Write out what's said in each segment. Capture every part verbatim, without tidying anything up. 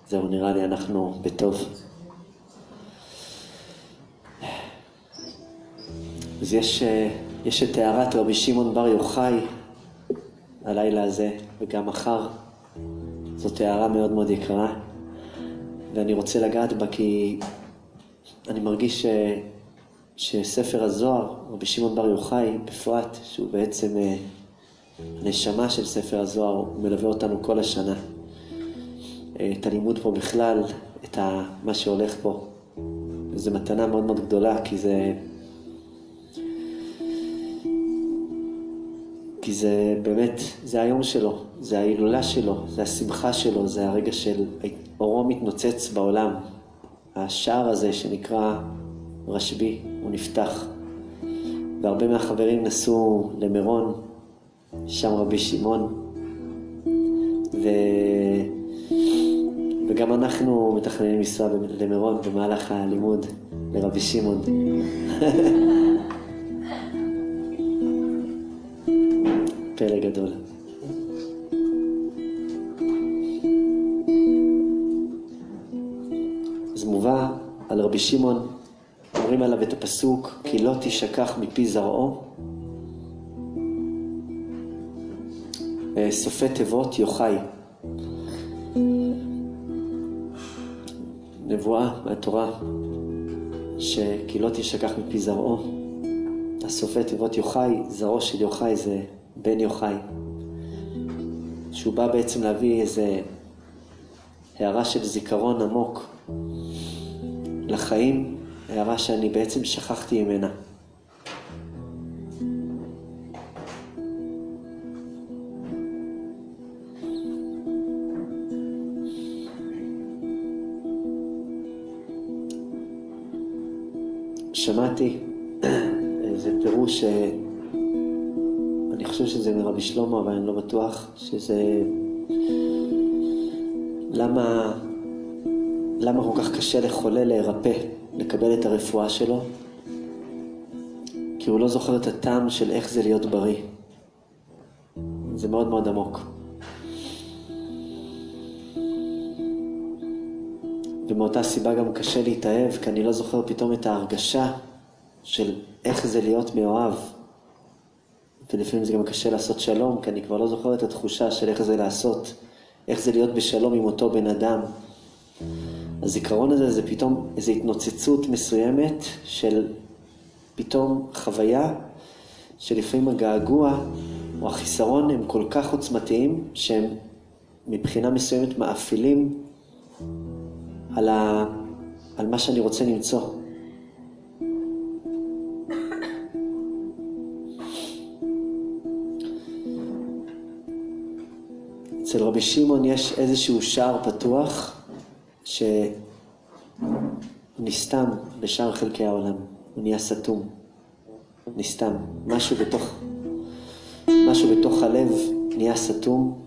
זהו, נראה לי אנחנו בטוב. אז יש, יש את הערת רבי שמעון בר יוחאי הלילה הזה, וגם מחר. זאת הערה מאוד מאוד יקרה, ואני רוצה לגעת בה כי אני מרגיש ש, שספר הזוהר, רבי שמעון בר יוחאי בפרט, שהוא בעצם הנשמה של ספר הזוהר, הוא מלווה אותנו כל השנה. את הלימוד פה בכלל, את ה, מה שהולך פה. וזו מתנה מאוד מאוד גדולה, כי זה... כי זה באמת, זה היום שלו, זה ההילולה שלו, זה השמחה שלו, זה הרגע של אורו מתנוצץ בעולם. השער הזה שנקרא רשב"י, הוא נפתח. והרבה מהחברים נסעו למירון, שם רבי שמעון, ו... וגם אנחנו מתכננים לנסוע למירון במהלך הלימוד לרבי שמעון. פלא גדול. אז מובא על רבי שמעון, אומרים עליו את הפסוק, כי לא תשכח מפי זרעו. סופי תיבות יוחאי. נבואה מהתורה, שכי לא תשכח מפי זרעו. הסופי תיבות יוחאי, זרעו של יוחאי זה בן יוחאי. שהוא בא בעצם להביא איזה הערה של זיכרון עמוק לחיים, הערה שאני בעצם שכחתי ממנה. שמעתי איזה פירוש, אני חושב שזה מרבי שלמה, אבל אני לא בטוח, שזה למה, למה כל כך קשה לחולה להירפא, לקבל את הרפואה שלו? כי הוא לא זוכר את הטעם של איך זה להיות בריא. זה מאוד מאוד עמוק. ומאותה סיבה גם קשה להתאהב, כי אני לא זוכר פתאום את ההרגשה של איך זה להיות מאוהב. ולפעמים זה גם קשה לעשות שלום, כי אני כבר לא זוכר את התחושה של איך זה לעשות, איך זה להיות בשלום עם אותו בן אדם. הזיכרון הזה זה פתאום איזו התנוצצות מסוימת של פתאום חוויה, שלפעמים הגעגוע או החיסרון הם כל כך עוצמתיים, שהם מבחינה מסוימת מאפילים על, ה... על מה שאני רוצה למצוא. אצל רבי שמעון יש איזשהו שער פתוח שנסתם בשאר חלקי העולם. הוא נהיה סתום. נסתם. משהו בתוך, משהו בתוך הלב נהיה סתום.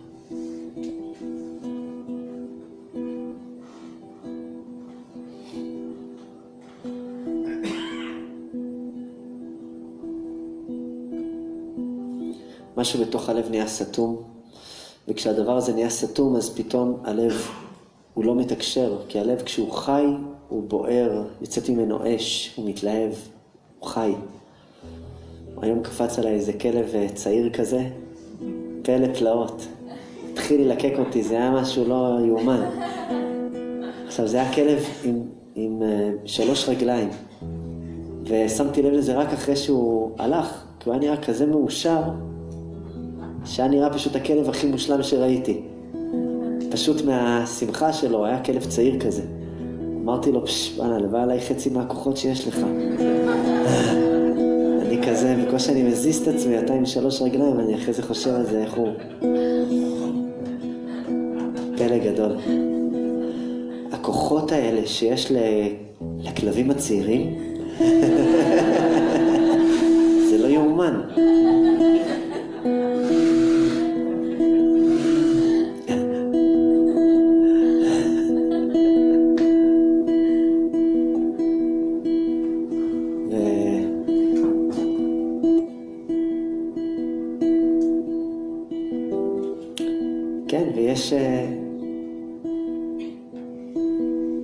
משהו בתוך הלב נהיה סתום. וכשהדבר הזה נהיה סתום, אז פתאום הלב הוא לא מתקשר, כי הלב כשהוא חי, הוא בוער, יוצאת ממנו אש, הוא מתלהב, הוא חי. היום קפץ עליי איזה כלב צעיר כזה, פלא פלאות. התחיל ללקק אותי, זה היה משהו לא יאומן. עכשיו, זה היה כלב עם, עם uh, שלוש רגליים, ושמתי לב לזה רק אחרי שהוא הלך, כי הוא היה נראה כזה מאושר, שהיה נראה פשוט הכלב הכי מושלם שראיתי. פשוט מהשמחה שלו, היה כלב צעיר כזה. אמרתי לו, פש, בנה, לבא עליי חצי מהכוחות שיש לך. אני כזה, בקושי שאני מזיז את עצמי, אתה עם שלוש רגליים, אני אחרי זה חושב על זה, איך הוא... פלא גדול. הכוחות האלה שיש לכלבים הצעירים, זה לא יאומן.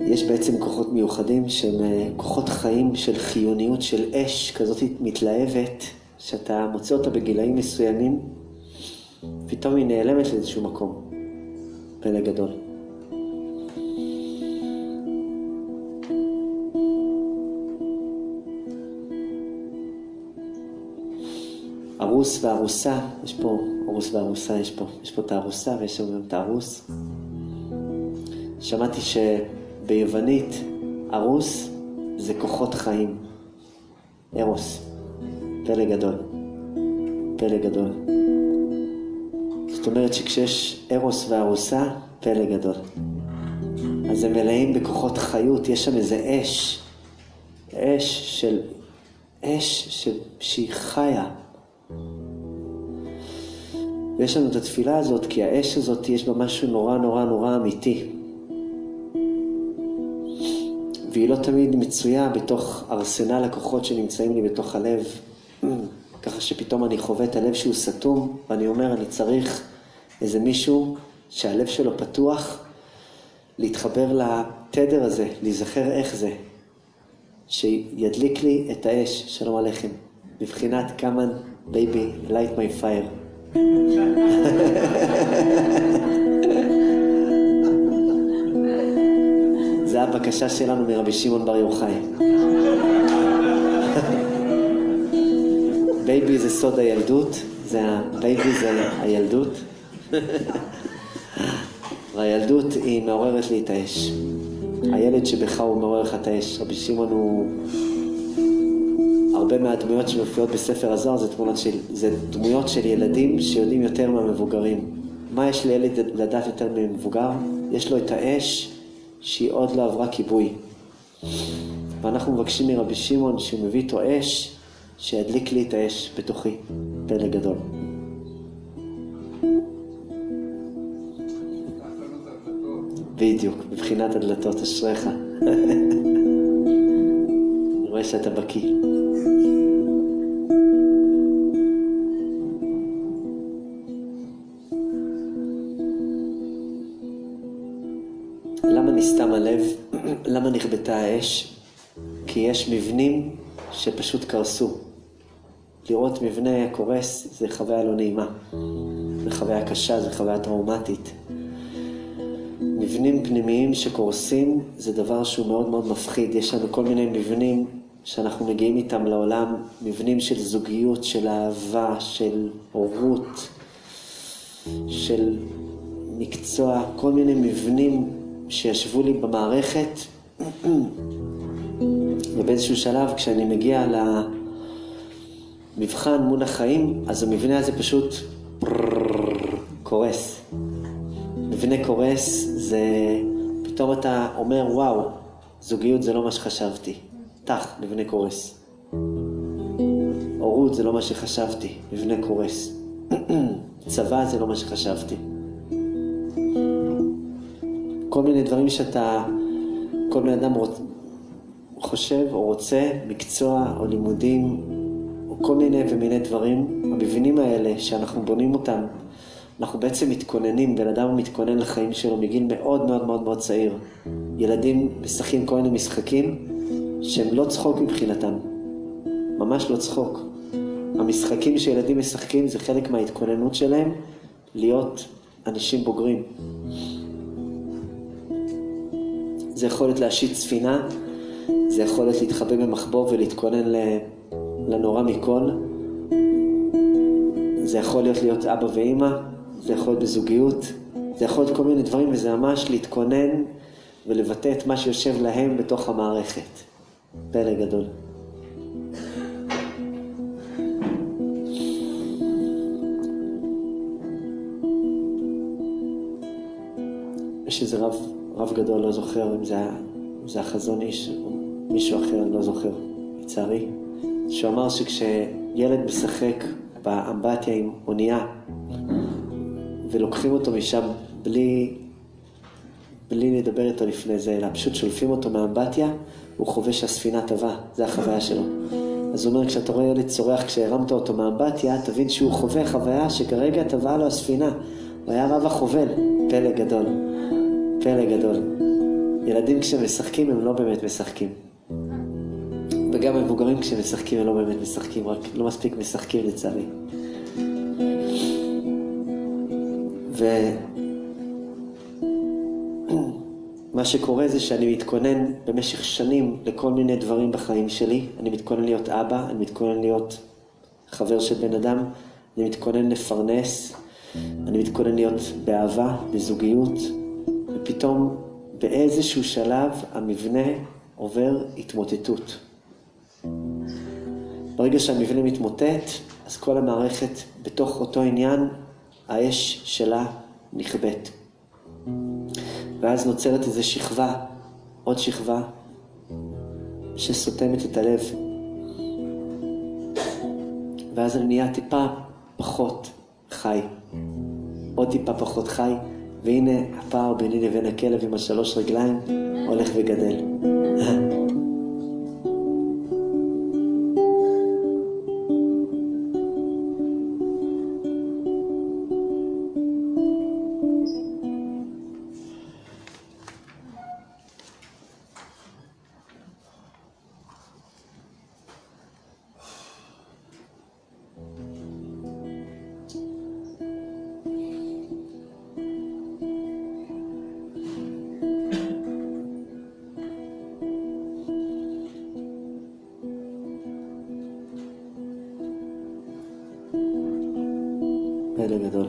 יש בעצם כוחות מיוחדים שהם כוחות חיים של חיוניות, של אש כזאת מתלהבת, שאתה מוצא אותה בגילאים מסוימים, פתאום היא נעלמת לאיזשהו מקום. פלא גדול. ארוס וארוסה, יש פה ארוס וארוסה, יש פה, יש פה את הארוסה ויש שם גם את הארוס. שמעתי שביוונית ארוס זה כוחות חיים. ארוס. פלא גדול. פלא גדול. זאת אומרת שכשיש ארוס וארוסה, פלא גדול. אז הם מלאים בכוחות חיות, יש שם איזה אש. אש של... אש ש... שהיא חיה. ויש לנו את התפילה הזאת, כי האש הזאת יש בה משהו נורא נורא נורא אמיתי. והיא לא תמיד מצויה בתוך ארסנל הכוחות שנמצאים לי בתוך הלב. ככה שפתאום אני חווה את הלב שהוא סתום, ואני אומר, אני צריך איזה מישהו שהלב שלו פתוח, להתחבר לתדר הזה, להיזכר איך זה, שידליק לי את האש. שלום עליכם. בבחינת כמן, בייבי, light my fire. זה הבקשה שלנו מרבי שמעון בר יוחאי. בייבי זה סוד הילדות, זה בייבי זה הילדות. והילדות היא מעוררת לי את האש. הילד שבך הוא מעורר לך את האש. רבי שמעון הוא... הרבה מהדמויות שמופיעות בספר הזוהר זה, של, זה דמויות של ילדים שיודעים יותר מהמבוגרים. מה יש לילד לדעת יותר ממבוגר? יש לו את האש שהיא עוד לא עברה כיבוי. ואנחנו מבקשים מרבי שמעון שהוא מביא איתו אש, שידליק לי את האש בתוכי. פלא גדול. בדיוק, בבחינת הדלתות אשריך. אני רואה שאתה בקיא. למה נסתם הלב? למה נכבתה האש? כי יש מבנים שפשוט קרסו. לראות מבנה קורס זה חוויה לא נעימה. זה חוויה קשה, זה חוויה טראומטית. מבנים פנימיים שקורסים זה דבר שהוא מאוד מאוד מפחיד. יש לנו כל מיני מבנים שאנחנו מגיעים איתם לעולם, מבנים של זוגיות, של אהבה, של הורות, של מקצוע, כל מיני מבנים שישבו לי במערכת. ובאיזשהו שלב כשאני מגיע למבחן מול החיים, אז המבנה הזה פשוט קורס. מבנה קורס זה פתאום אתה אומר וואו, זוגיות זה לא מה שחשבתי. תח, מבנה קורס. הורות זה לא מה שחשבתי, מבנה קורס. צבא זה לא מה שחשבתי. כל מיני דברים שאתה, כל מיני אדם רוצ... חושב או רוצה, מקצוע או לימודים, או כל מיני ומיני דברים, המבנים האלה שאנחנו בונים אותם, אנחנו בעצם מתכוננים, בן אדם מתכונן לחיים שלו מגיל מאוד מאוד מאוד מאוד צעיר. ילדים משחקים כל מיני משחקים שהם לא צחוק מבחינתם, ממש לא צחוק. המשחקים שילדים משחקים זה חלק מההתכוננות שלהם להיות אנשים בוגרים. זה יכולת להשיט ספינה, זה יכולת להתחבא במחבוא ולהתכונן לנורא מכל. זה יכול להיות להיות אבא ואמא, זה יכול להיות בזוגיות, זה יכול להיות כל מיני דברים, וזה ממש להתכונן ולבטא את מה שיושב להם בתוך המערכת. פלא גדול. יש איזה רב, רב גדול, לא זוכר אם זה, אם זה החזון איש או מישהו אחר, אני לא זוכר, לצערי, שהוא אמר שכשילד משחק באמבטיה עם אונייה, ולוקחים אותו משם בלי, בלי לדבר איתו לפני זה, אלא פשוט שולפים אותו מהאמבטיה, הוא חווה שהספינה טבעה, זה החוויה שלו. אז הוא אומר, כשאתה רואה ילד צורח כשהרמת אותו מהאמבטיה, תבין שהוא חווה חוויה שכרגע טבעה לו הספינה. הוא היה רב החובל, פלא גדול, פלא גדול. ילדים כשמשחקים הם לא באמת משחקים. וגם מבוגרים כשמשחקים הם לא באמת משחקים, רק לא מספיק משחקים לצערי. ומה שקורה זה שאני מתכונן במשך שנים לכל מיני דברים בחיים שלי. אני מתכונן להיות אבא, אני מתכונן להיות חבר של בן אדם, אני מתכונן לפרנס, אני מתכונן להיות באהבה, בזוגיות, ופתאום באיזשהו שלב המבנה עובר התמוטטות. ברגע שהמבנה מתמוטט, אז כל המערכת בתוך אותו עניין, האש שלה נכבט. ואז נוצרת איזו שכבה, עוד שכבה, שסותמת את הלב. ואז אני נהיה טיפה פחות חי. עוד טיפה פחות חי, והנה הפער ביני לבין הכלב עם השלוש רגליים הולך וגדל. פלא גדול.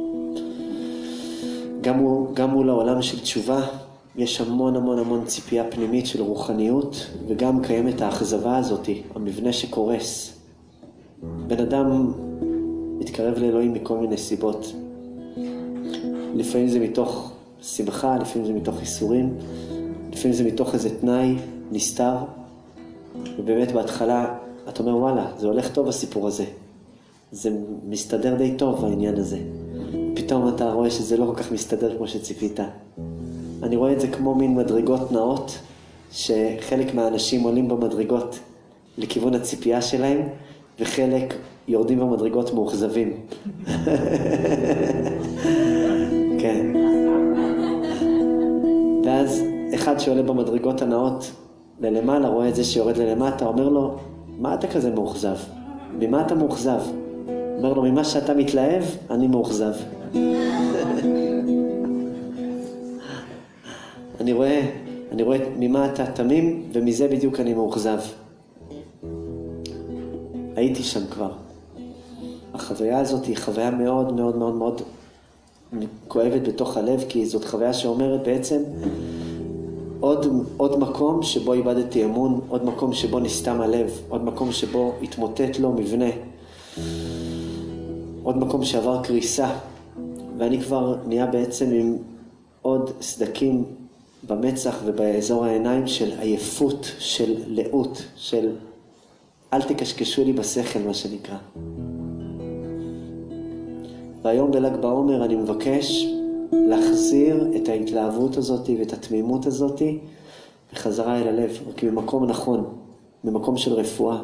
גם, גם מול העולם של תשובה, יש המון המון המון ציפייה פנימית של רוחניות, וגם קיימת האכזבה הזאת, המבנה שקורס. בן אדם מתקרב לאלוהים מכל מיני סיבות. לפעמים זה מתוך שמחה, לפעמים זה מתוך איסורים, לפעמים זה מתוך איזה תנאי נסתר, ובאמת בהתחלה אתה אומר וואלה, זה הולך טוב הסיפור הזה. זה מסתדר די טוב העניין הזה. פתאום אתה רואה שזה לא כל כך מסתדר כמו שציפית. אני רואה את זה כמו מין מדרגות נאות, שחלק מהאנשים עולים במדרגות לכיוון הציפייה שלהם, וחלק יורדים במדרגות מאוכזבים. כן. ואז אחד שעולה במדרגות הנאות ללמעלה, רואה את זה שיורד ללמטה, אומר לו, מה אתה כזה מאוכזב? ממה אתה מאוכזב? אומר לו, ממה שאתה מתלהב, אני מאוכזב. אני רואה, אני רואה ממה אתה תמים, ומזה בדיוק אני מאוכזב. הייתי שם כבר. החוויה הזאת היא חוויה מאוד מאוד מאוד מאוד כואבת בתוך הלב, כי זאת חוויה שאומרת בעצם עוד, עוד מקום שבו איבדתי אמון, עוד מקום שבו נסתם הלב, עוד מקום שבו התמוטט לו מבנה, עוד מקום שעבר קריסה, ואני כבר נהיה בעצם עם עוד סדקים במצח ובאזור העיניים של עייפות, של לאות, של אל תקשקשו לי בשכל, מה שנקרא. והיום בל"ג בעומר אני מבקש להחזיר את ההתלהבות הזאת ואת התמימות הזאת בחזרה אל הלב, רק ממקום נכון, ממקום של רפואה.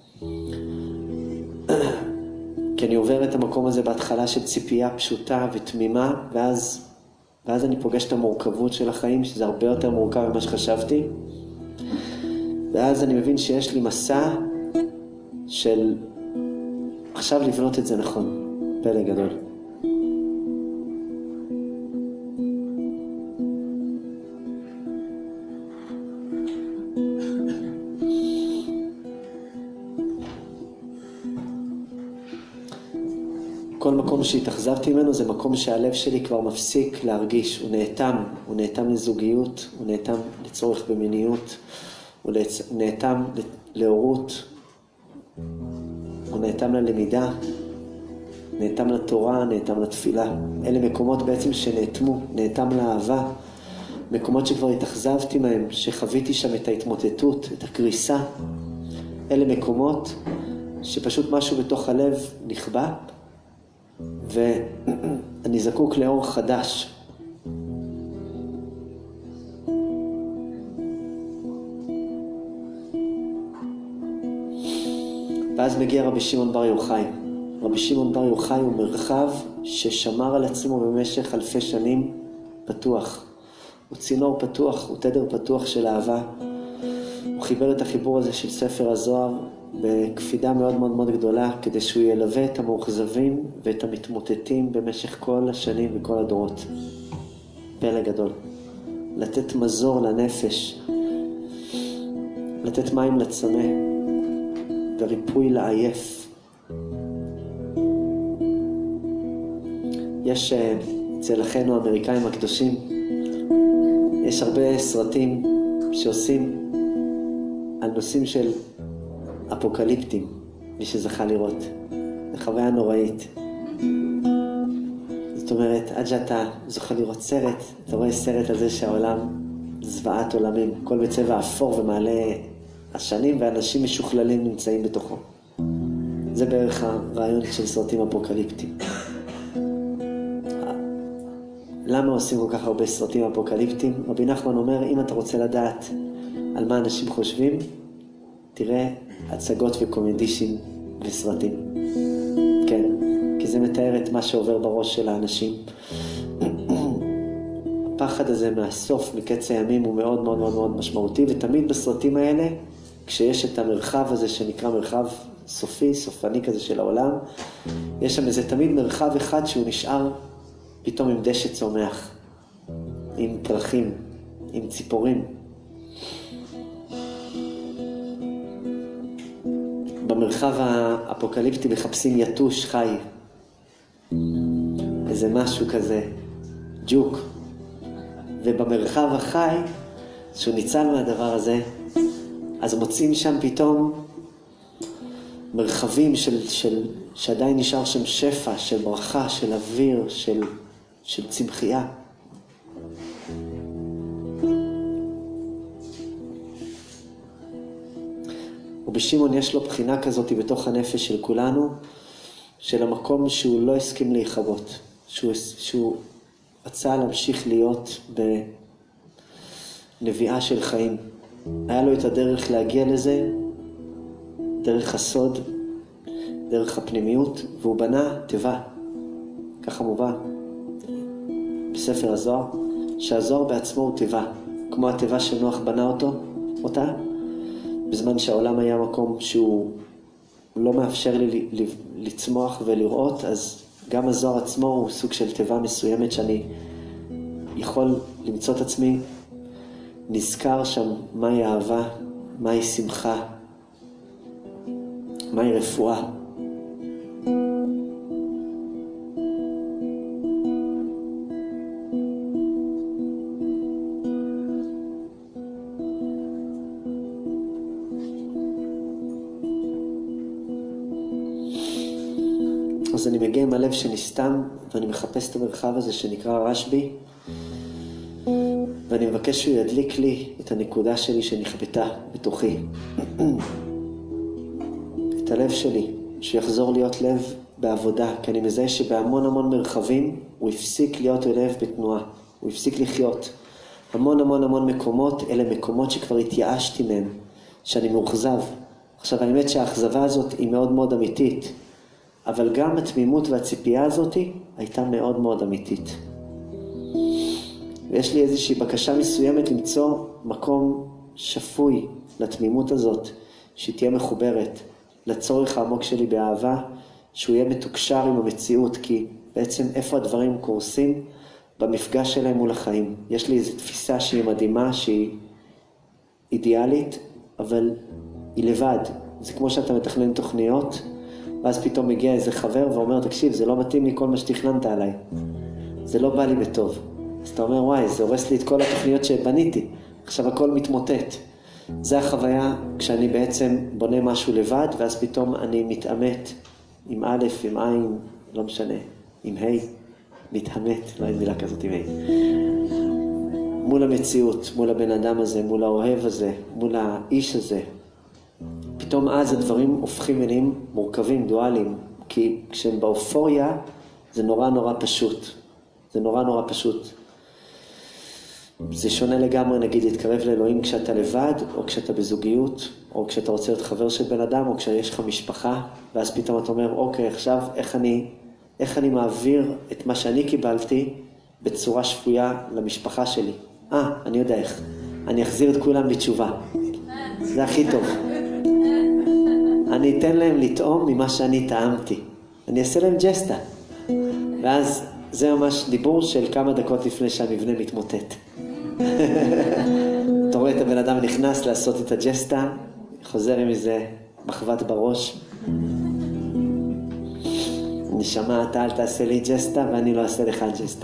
כי אני עובר את המקום הזה בהתחלה של ציפייה פשוטה ותמימה, ואז, ואז אני פוגש את המורכבות של החיים, שזה הרבה יותר מורכב ממה שחשבתי. ואז אני מבין שיש לי מסע של עכשיו לבנות את זה נכון. פלא גדול. כל מקום שהתאכזבתי ממנו זה מקום שהלב שלי כבר מפסיק להרגיש. הוא נאטם, הוא נאטם לזוגיות, הוא נאטם לצורך במיניות, הוא נאטם להורות, הוא נאטם ללמידה, נאטם לתורה, נאטם לתפילה. אלה מקומות בעצם שנאטמו, נאטם לאהבה, מקומות שכבר התאכזבתי מהם, שחוויתי שם את ההתמוטטות, את הקריסה. אלה מקומות שפשוט משהו בתוך הלב נכבה, ואני זקוק לאור חדש. ואז מגיע רבי שמעון בר יוחאי. רבי שמעון בר יוחאי הוא מרחב ששמר על עצמו במשך אלפי שנים פתוח. הוא צינור פתוח, הוא תדר פתוח של אהבה. הוא חיבר את החיבור הזה של ספר הזוהר בקפידה מאוד מאוד מאוד גדולה, כדי שהוא ילווה את המאוכזבים ואת המתמוטטים במשך כל השנים וכל הדורות. פלא גדול. לתת מזור לנפש, לתת מים לצמא, וריפוי לעייף. יש אצל אחינו האמריקאים הקדושים, יש הרבה סרטים שעושים על נושאים של אפוקליפטים, מי שזכה לראות. זו חוויה נוראית. זאת אומרת, עד שאתה זוכה לראות סרט, אתה רואה סרט הזה שהעולם זוועת עולמים, הכל בצבע אפור ומעלה השנים, ואנשים משוכללים נמצאים בתוכו. זה בערך הרעיון של סרטים אפוקליפטיים. למה עושים כל כך הרבה סרטים אפוקליפטיים? רבי נחמן אומר, אם אתה רוצה לדעת על מה אנשים חושבים, תראה הצגות וקומדישים וסרטים. כן, כי זה מתאר את מה שעובר בראש של האנשים. הפחד הזה מהסוף, מקץ הימים, הוא מאוד מאוד מאוד מאוד משמעותי, ותמיד בסרטים האלה, כשיש את המרחב הזה שנקרא מרחב סופי, סופני כזה של העולם, יש שם איזה תמיד מרחב אחד שהוא נשאר פתאום עם דשא צומח, עם פרחים, עם ציפורים. במרחב האפוקליפטי מחפשים יתוש חי, איזה משהו כזה, ג'וק. ובמרחב החי, שהוא ניצל מהדבר הזה, אז מוצאים שם פתאום מרחבים של, של, שעדיין נשאר שם שפע, של ברכה, של אוויר, של, של צמחייה. ובשימון יש לו בחינה כזאת בתוך הנפש של כולנו, של המקום שהוא לא הסכים להיחבות, שהוא, שהוא רצה להמשיך להיות בנביאה של חיים. היה לו את הדרך להגיע לזה, דרך הסוד, דרך הפנימיות, והוא בנה תיבה. ככה מובא בספר הזוהר, שהזוהר בעצמו הוא תיבה, כמו התיבה שנוח בנה אותו, אותה, בזמן שהעולם היה מקום שהוא לא מאפשר לי לצמוח ולראות, אז גם הזוהר עצמו הוא סוג של תיבה מסוימת שאני יכול למצוא את עצמי נזכר שם מהי אהבה, מהי שמחה, מהי רפואה. אז אני מגיע עם הלב שנסתם, ואני מחפש את המרחב הזה שנקרא רשבי, ואני מבקש שהוא ידליק לי את הנקודה שלי שנחבטה בתוכי. את הלב שלי, שיחזור להיות לב בעבודה, כי אני מזהה שבהמון המון מרחבים הוא הפסיק להיות לב בתנועה, הוא הפסיק לחיות. המון המון המון מקומות, אלה מקומות שכבר התייאשתי מהם, שאני מאוכזב. עכשיו האמת שהאכזבה הזאת היא מאוד מאוד אמיתית, אבל גם התמימות והציפייה הזאת הייתה מאוד מאוד אמיתית. ויש לי איזושהי בקשה מסוימת למצוא מקום שפוי לתמימות הזאת, שהיא תהיה מחוברת לצורך העמוק שלי באהבה, שהוא יהיה מתוקשר עם המציאות, כי בעצם איפה הדברים קורסים במפגש שלהם מול החיים. יש לי איזו תפיסה שהיא מדהימה, שהיא אידיאלית, אבל היא לבד. זה כמו שאתה מתכנן תוכניות, ואז פתאום מגיע איזה חבר ואומר, תקשיב, זה לא מתאים לי כל מה שתכננת עליי. זה לא בא לי בטוב. אז אתה אומר, וואי, זה הורס לי את כל התוכניות שבניתי. עכשיו הכל מתמוטט. זה החוויה כשאני בעצם בונה משהו לבד, ואז פתאום אני מתאמת עם א', עם עין, לא משנה, עם ה', מתאמת, לא אין מילה כזאת עם ה'. מול המציאות, מול הבן אדם הזה, מול האוהב הזה, מול האיש הזה. פתאום אז הדברים הופכים אליהם מורכבים, דואליים, כי כשהם באופוריה זה נורא נורא פשוט. זה נורא נורא פשוט. זה שונה לגמרי, נגיד, להתקרב לאלוהים כשאתה לבד, או כשאתה בזוגיות, או כשאתה רוצה להיות חבר של בן אדם, או כשיש לך משפחה, ואז פתאום אתה אומר, אוקיי, עכשיו איך אני, איך אני מעביר את מה שאני קיבלתי בצורה שפויה למשפחה שלי. אה, אני יודע איך. אני אחזיר את כולם בתשובה. זה הכי טוב. אני אתן להם לטעום ממה שאני טעמתי. אני אעשה להם ג'סטה. ואז זה ממש דיבור של כמה דקות לפני שהמבנה מתמוטט. אתה רואה את הבן אדם נכנס לעשות את הג'סטה, חוזר עם איזה מחבת בראש. נשמע, אתה אל תעשה לי ג'סטה ואני לא אעשה לך ג'סטה.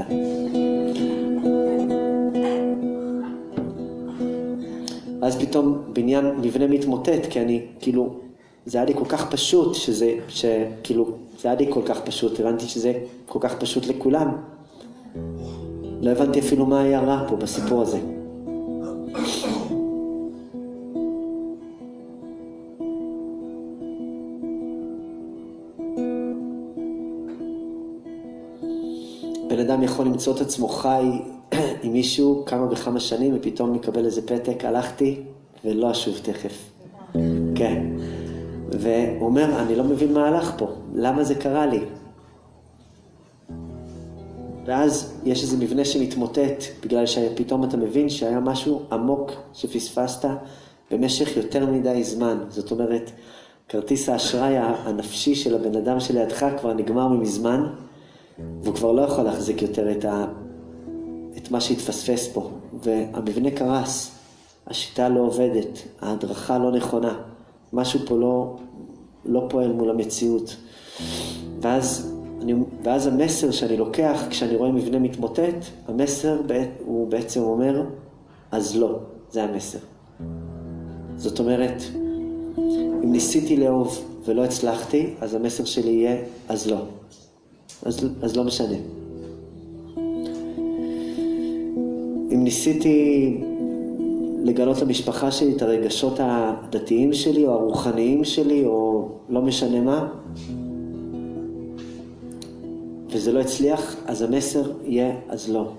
אז פתאום בניין מבנה מתמוטט, כי אני כאילו, זה היה לי כל כך פשוט, שזה, שכאילו, זה היה לי כל כך פשוט, הבנתי שזה כל כך פשוט לכולם. לא הבנתי אפילו מה היה רע פה בסיפור הזה. בן אדם יכול למצוא את עצמו חי עם מישהו כמה וכמה שנים, ופתאום מקבל איזה פתק, הלכתי ולא אשוב תכף. כן. והוא אומר, אני לא מבין מה הלך פה, למה זה קרה לי? ואז יש איזה מבנה שמתמוטט, בגלל שפתאום אתה מבין שהיה משהו עמוק שפספסת במשך יותר מדי זמן. זאת אומרת, כרטיס האשראי הנפשי של הבן אדם שלידך כבר נגמר ממזמן, והוא כבר לא יכול להחזיק יותר את, ה... את מה שהתפספס פה. והמבנה קרס, השיטה לא עובדת, ההדרכה לא נכונה, משהו פה לא, לא פועל מול המציאות. ואז, אני, ואז המסר שאני לוקח כשאני רואה מבנה מתמוטט, המסר הוא בעצם אומר, אז לא, זה המסר. זאת אומרת, אם ניסיתי לאהוב ולא הצלחתי, אז המסר שלי יהיה, אז לא. אז, אז לא משנה. אם ניסיתי לגלות למשפחה שלי את הרגשות הדתיים שלי או הרוחניים שלי או לא משנה מה, וזה לא הצליח, אז המסר יהיה אז לא.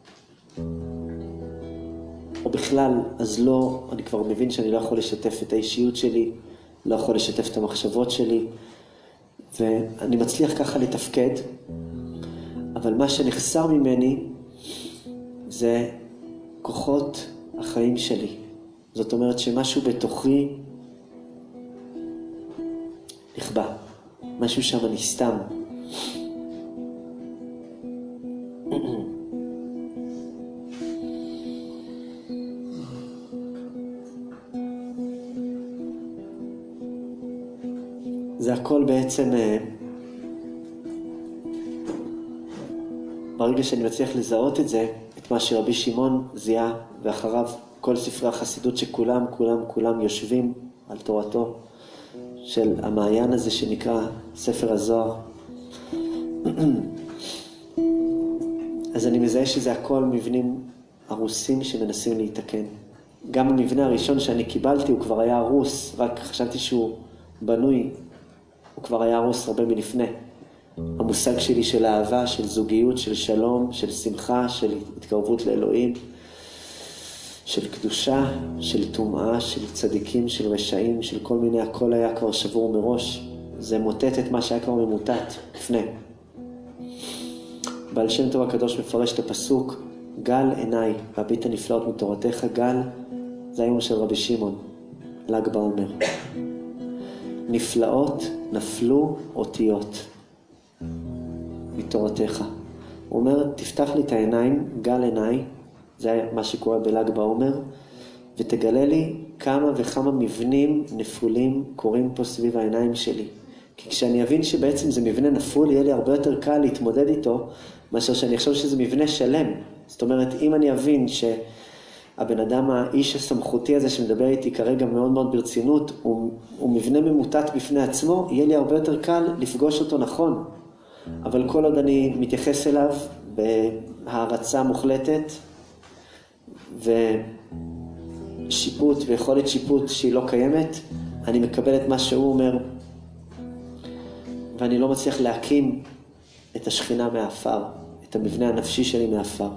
או בכלל, אז לא, אני כבר מבין שאני לא יכול לשתף את האישיות שלי, לא יכול לשתף את המחשבות שלי, ואני מצליח ככה לתפקד, אבל מה שנחסר ממני זה כוחות החיים שלי. זאת אומרת שמשהו בתוכי נכבה, משהו שם נסתם. זה הכל בעצם, ברגע שאני מצליח לזהות את זה, את מה שרבי שמעון זיהה, ואחריו כל ספרי החסידות שכולם, כולם, כולם יושבים על תורתו של המעיין הזה שנקרא ספר הזוהר. אז אני מזהה שזה הכל מבנים הרוסים שמנסים להתקן. גם המבנה הראשון שאני קיבלתי הוא כבר היה הרוס, רק חשבתי שהוא בנוי, הוא כבר היה הרוס הרבה מלפני. המושג שלי של אהבה, של זוגיות, של שלום, של שמחה, של התקרבות לאלוהים, של קדושה, של טומאה, של צדיקים, של רשעים, של כל מיני, הכל היה כבר שבור מראש. זה מוטט את מה שהיה כבר ממוטט לפני. בעל שם טוב הקדוש מפרש את הפסוק, גל עיניי, והביט הנפלאות מתורתך, גל, זה היום של רבי שמעון, ל"ג בעומר. נפלאות נפלו אותיות מתורתך. הוא אומר, תפתח לי את העיניים, גל עיניי, זה מה שקורה בל"ג בעומר, ותגלה לי כמה וכמה מבנים נפולים קורים פה סביב העיניים שלי. כי כשאני אבין שבעצם זה מבנה נפול, יהיה לי הרבה יותר קל להתמודד איתו, מאשר שאני חושב שזה מבנה שלם. זאת אומרת, אם אני אבין שהבן אדם, האיש הסמכותי הזה שמדבר איתי כרגע מאוד מאוד ברצינות, הוא, הוא מבנה ממוטט בפני עצמו, יהיה לי הרבה יותר קל לפגוש אותו נכון. אבל כל עוד אני מתייחס אליו בהערצה מוחלטת, ושיפוט ויכולת שיפוט שהיא לא קיימת, אני מקבל את מה שהוא אומר, ואני לא מצליח להקים את השכינה מהאפר, את המבנה הנפשי שלי מהאפר.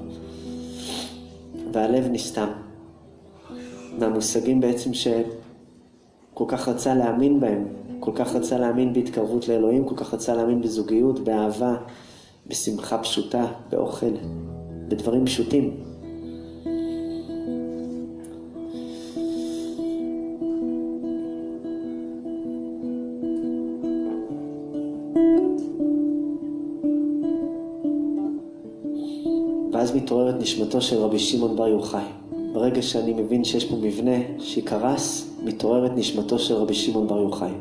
והלב נסתם מהמושגים בעצם שכל כך רצה להאמין בהם, כל כך רצה להאמין בהתקרבות לאלוהים, כל כך רצה להאמין בזוגיות, באהבה, בשמחה פשוטה, באוכל, בדברים פשוטים. ואז מתעוררת נשמתו של רבי שמעון בר יוחאי. ברגע שאני מבין שיש פה מבנה שקרס, מתעוררת נשמתו של רבי שמעון בר יוחאי.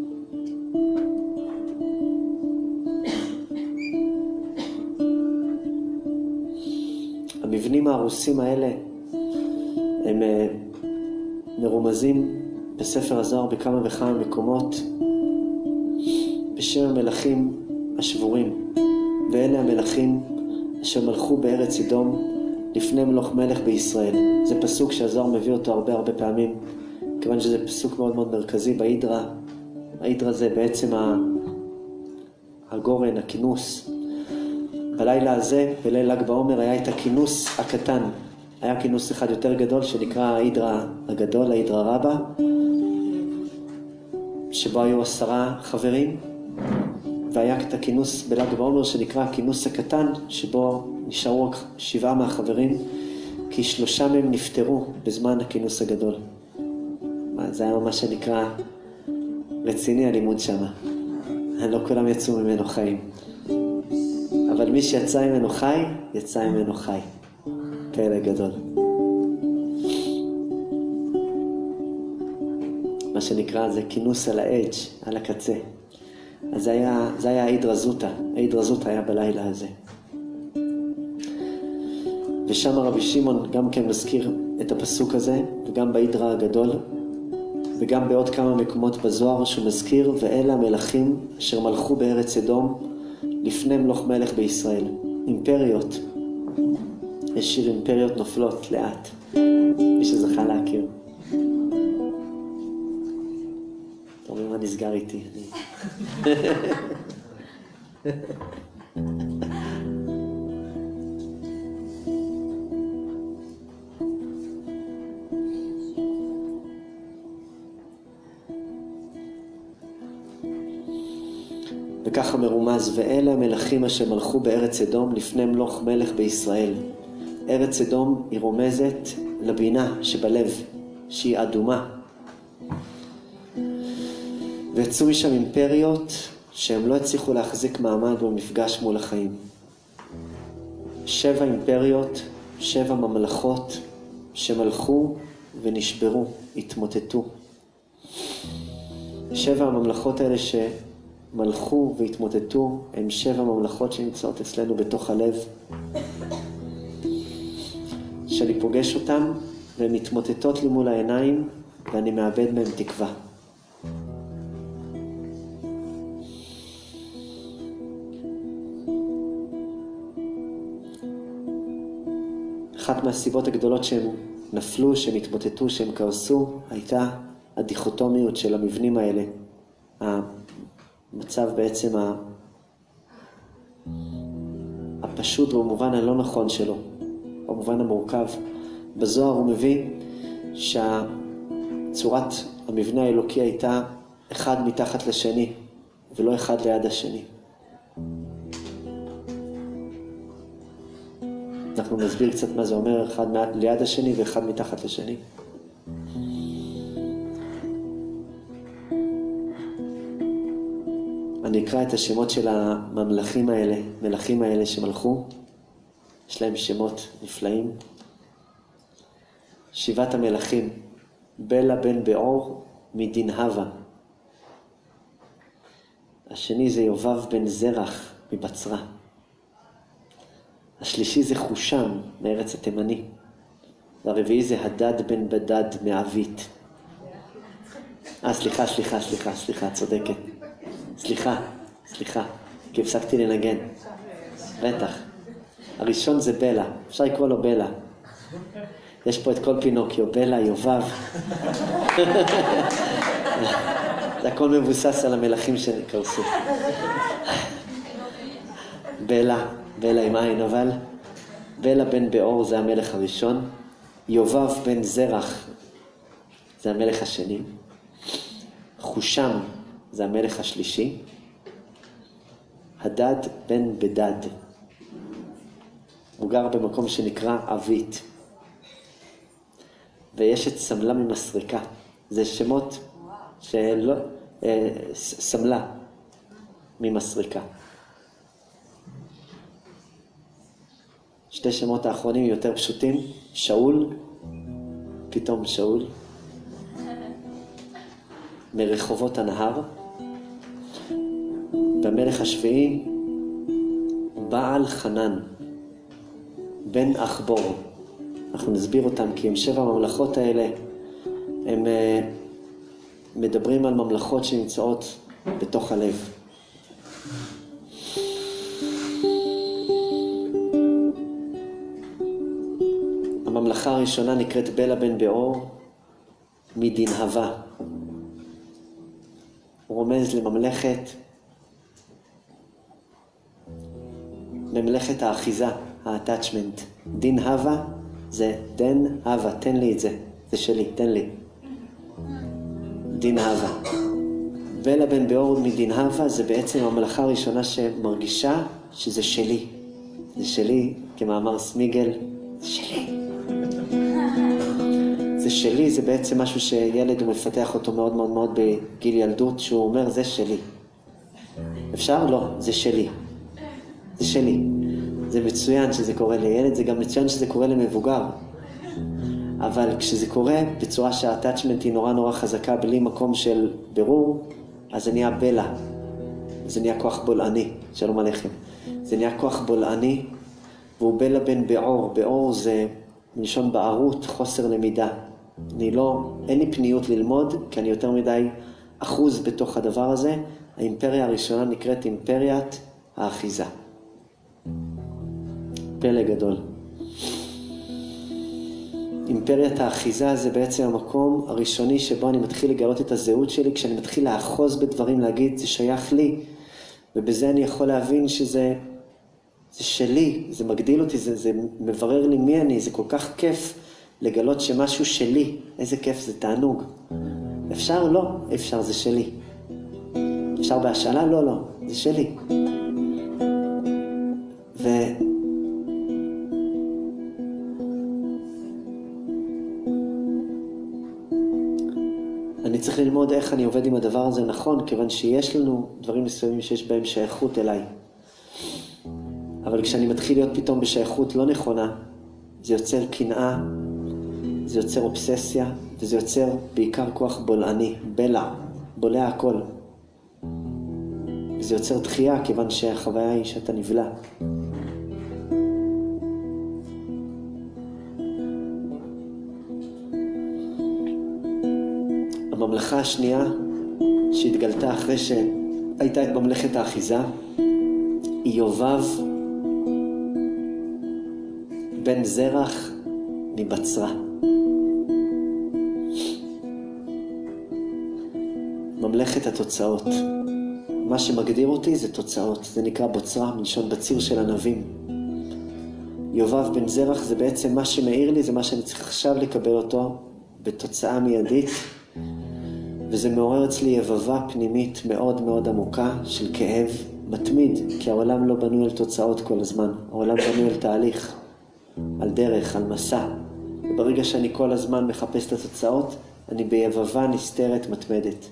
המבנים ההרוסים האלה הם מרומזים בספר הזוהר בכמה וכמה מקומות בשם המלכים השבורים, ואלה המלכים אשר מלכו בארץ אדום לפני מלוך מלך בישראל. זה פסוק שהזוהר מביא אותו הרבה הרבה פעמים, כיוון שזה פסוק מאוד מאוד מרכזי בהידרה. ההידרה זה בעצם הגורן, הכינוס. בלילה הזה, בליל ל"ג בעומר, היה את הכינוס הקטן. היה כינוס אחד יותר גדול שנקרא ההידרה הגדול, ההידרה רבה, שבו היו עשרה חברים, והיה את הכינוס בל"ג בעומר שנקרא הכינוס הקטן, שבו נשארו רק שבעה מהחברים, כי שלושה מהם נפטרו בזמן הכינוס הגדול. זה היה ממש שנקרא רציני הלימוד שם. לא כולם יצאו ממנו חיים. אבל מי שיצא ממנו חי, יצא ממנו חי. פלא גדול. מה שנקרא זה כינוס על האדג', על הקצה. אז זה היה, זה היה ההידרה זוטה. ההידרה זוטה היה בלילה הזה. ושם רבי שמעון גם כן מזכיר את הפסוק הזה, וגם בהידרה הגדול, וגם בעוד כמה מקומות בזוהר שהוא מזכיר, ואלה המלכים אשר מלכו בארץ אדום לפני מלוך מלך בישראל. אימפריות. יש שיר אימפריות נופלות לאט. מי שזכה להכיר. אתה רואים מה נסגר איתי? וככה מרומז, ואלה המלכים אשר מלכו בארץ אדום לפני מלוך מלך בישראל. ארץ אדום היא רומזת לבינה שבלב, שהיא אדומה. ויצאו משם אימפריות שהם לא הצליחו להחזיק מעמד במפגש מול החיים. שבע אימפריות, שבע ממלכות שמלכו ונשברו, התמוטטו. שבע הממלכות האלה שמלכו והתמוטטו הם שבע ממלכות שנמצאות אצלנו בתוך הלב. שאני פוגש אותם והן מתמוטטות לי מול העיניים ואני מאבד מהם תקווה. אחת מהסיבות הגדולות שהם נפלו, שהם התמוטטו, שהם קרסו, הייתה הדיכוטומיות של המבנים האלה. המצב בעצם הפשוט במובן הלא נכון שלו, במובן המורכב. בזוהר הוא מביא שהצורת המבנה האלוקי הייתה אחד מתחת לשני, ולא אחד ליד השני. אנחנו נסביר קצת מה זה אומר, אחד ליד השני ואחד מתחת לשני. אני אקרא את השמות של הממלכים האלה, מלכים האלה שמלכו. יש להם שמות נפלאים. שבעת המלכים, בלה בן בעור מדינהבה. השני זה יובב בן זרח מבצרה. השלישי זה חושם מארץ התימני. והרביעי זה הדד בן בדד מאבית. אה, סליחה, סליחה, סליחה, סליחה, צודקת. סליחה, סליחה, כי הפסקתי לנגן. בטח. הראשון זה בלה, אפשר לקרוא לו בלה. יש פה את כל פינוקיו, בלה, יובב. זה הכל מבוסס על המלכים שקרסו. בלה, בלה עם עין, אבל בלה בן בעור זה המלך הראשון, יובב בן זרח זה המלך השני, חושם זה המלך השלישי, הדד בן בדד, הוא גר במקום שנקרא אבית, ויש את סמלה ממסריקה, זה שמות שלא, אה, סמלה ממסריקה. שתי שמות האחרונים יותר פשוטים, שאול, פתאום שאול, מרחובות הנהר, והמלך השביעי, בעל חנן, בן אחבור. אנחנו נסביר אותם כי הם שבע הממלכות האלה, הם uh, מדברים על ממלכות שנמצאות בתוך הלב. הממלכה הראשונה נקראת בלה בן באור מדינהבה. הוא רומז לממלכת, ממלכת האחיזה, ה-attachment. דין הווה זה דן הווה, תן לי את זה, זה שלי, תן לי. דין הווה. בלה בן באור מדין הווה זה בעצם הממלכה הראשונה שמרגישה שזה שלי. זה שלי, כמאמר סמיגל, זה שלי. זה שלי, זה בעצם משהו שילד הוא מפתח אותו מאוד מאוד מאוד בגיל ילדות, שהוא אומר זה שלי. אפשר? לא, זה שלי. זה שלי. זה מצוין שזה קורה לילד, זה גם מצוין שזה קורה למבוגר. אבל כשזה קורה בצורה שהאטאצ'מנט היא נורא נורא חזקה בלי מקום של בירור, אז זה נהיה בלה. זה נהיה כוח בולעני, שלום עליכם. זה נהיה כוח בולעני, והוא בלה בן באור. באור זה מלשון בערות, חוסר למידה. אני לא, אין לי פניות ללמוד, כי אני יותר מדי אחוז בתוך הדבר הזה. האימפריה הראשונה נקראת אימפריית האחיזה. פלא גדול. אימפריית האחיזה זה בעצם המקום הראשוני שבו אני מתחיל לגלות את הזהות שלי, כשאני מתחיל לאחוז בדברים, להגיד זה שייך לי, ובזה אני יכול להבין שזה זה שלי, זה מגדיל אותי, זה, זה מברר לי מי אני, זה כל כך כיף לגלות שמשהו שלי, איזה כיף, זה תענוג. אפשר? לא, אפשר, זה שלי. אפשר בהשאלה? לא, לא, זה שלי. ו... אני צריך ללמוד איך אני עובד עם הדבר הזה נכון, כיוון שיש לנו דברים מסוימים שיש בהם שייכות אליי. אבל כשאני מתחיל להיות פתאום בשייכות לא נכונה, זה יוצר קנאה, זה יוצר אובססיה, וזה יוצר בעיקר כוח בולעני, בלע, בולע הכל. וזה יוצר דחייה, כיוון שהחוויה היא שאתה נבלע. הממלכה השנייה שהתגלתה אחרי שהייתה את ממלכת האחיזה, היא יובב בן זרח מבצרה. ממלכת התוצאות. מה שמגדיר אותי זה תוצאות. זה נקרא בוצרה, מלשון בציר של ענבים. יובב בן זרח זה בעצם מה שמאיר לי, זה מה שאני צריך עכשיו לקבל אותו בתוצאה מיידית. וזה מעורר אצלי יבבה פנימית מאוד מאוד עמוקה של כאב מתמיד, כי העולם לא בנוי על תוצאות כל הזמן. העולם בנוי על תהליך, על דרך, על מסע. וברגע שאני כל הזמן מחפש את התוצאות, אני ביבבה נסתרת מתמדת.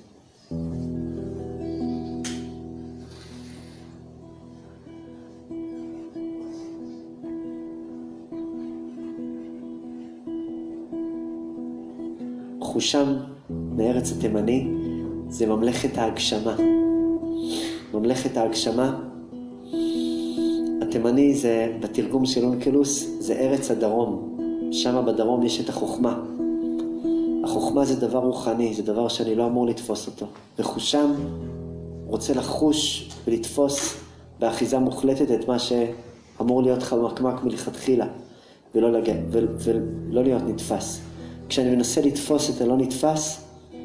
חושם מארץ התימני זה ממלכת ההגשמה. ממלכת ההגשמה, התימני זה, בתרגום של אונקלוס, זה ארץ הדרום. שם בדרום יש את החוכמה. החוכמה זה דבר רוחני, זה דבר שאני לא אמור לתפוס אותו. וחושם רוצה לחוש ולתפוס באחיזה מוחלטת את מה שאמור להיות חמקמק מלכתחילה, ולא, לג... ו... ולא להיות נתפס. כשאני מנסה לתפוס את הלא נתפס,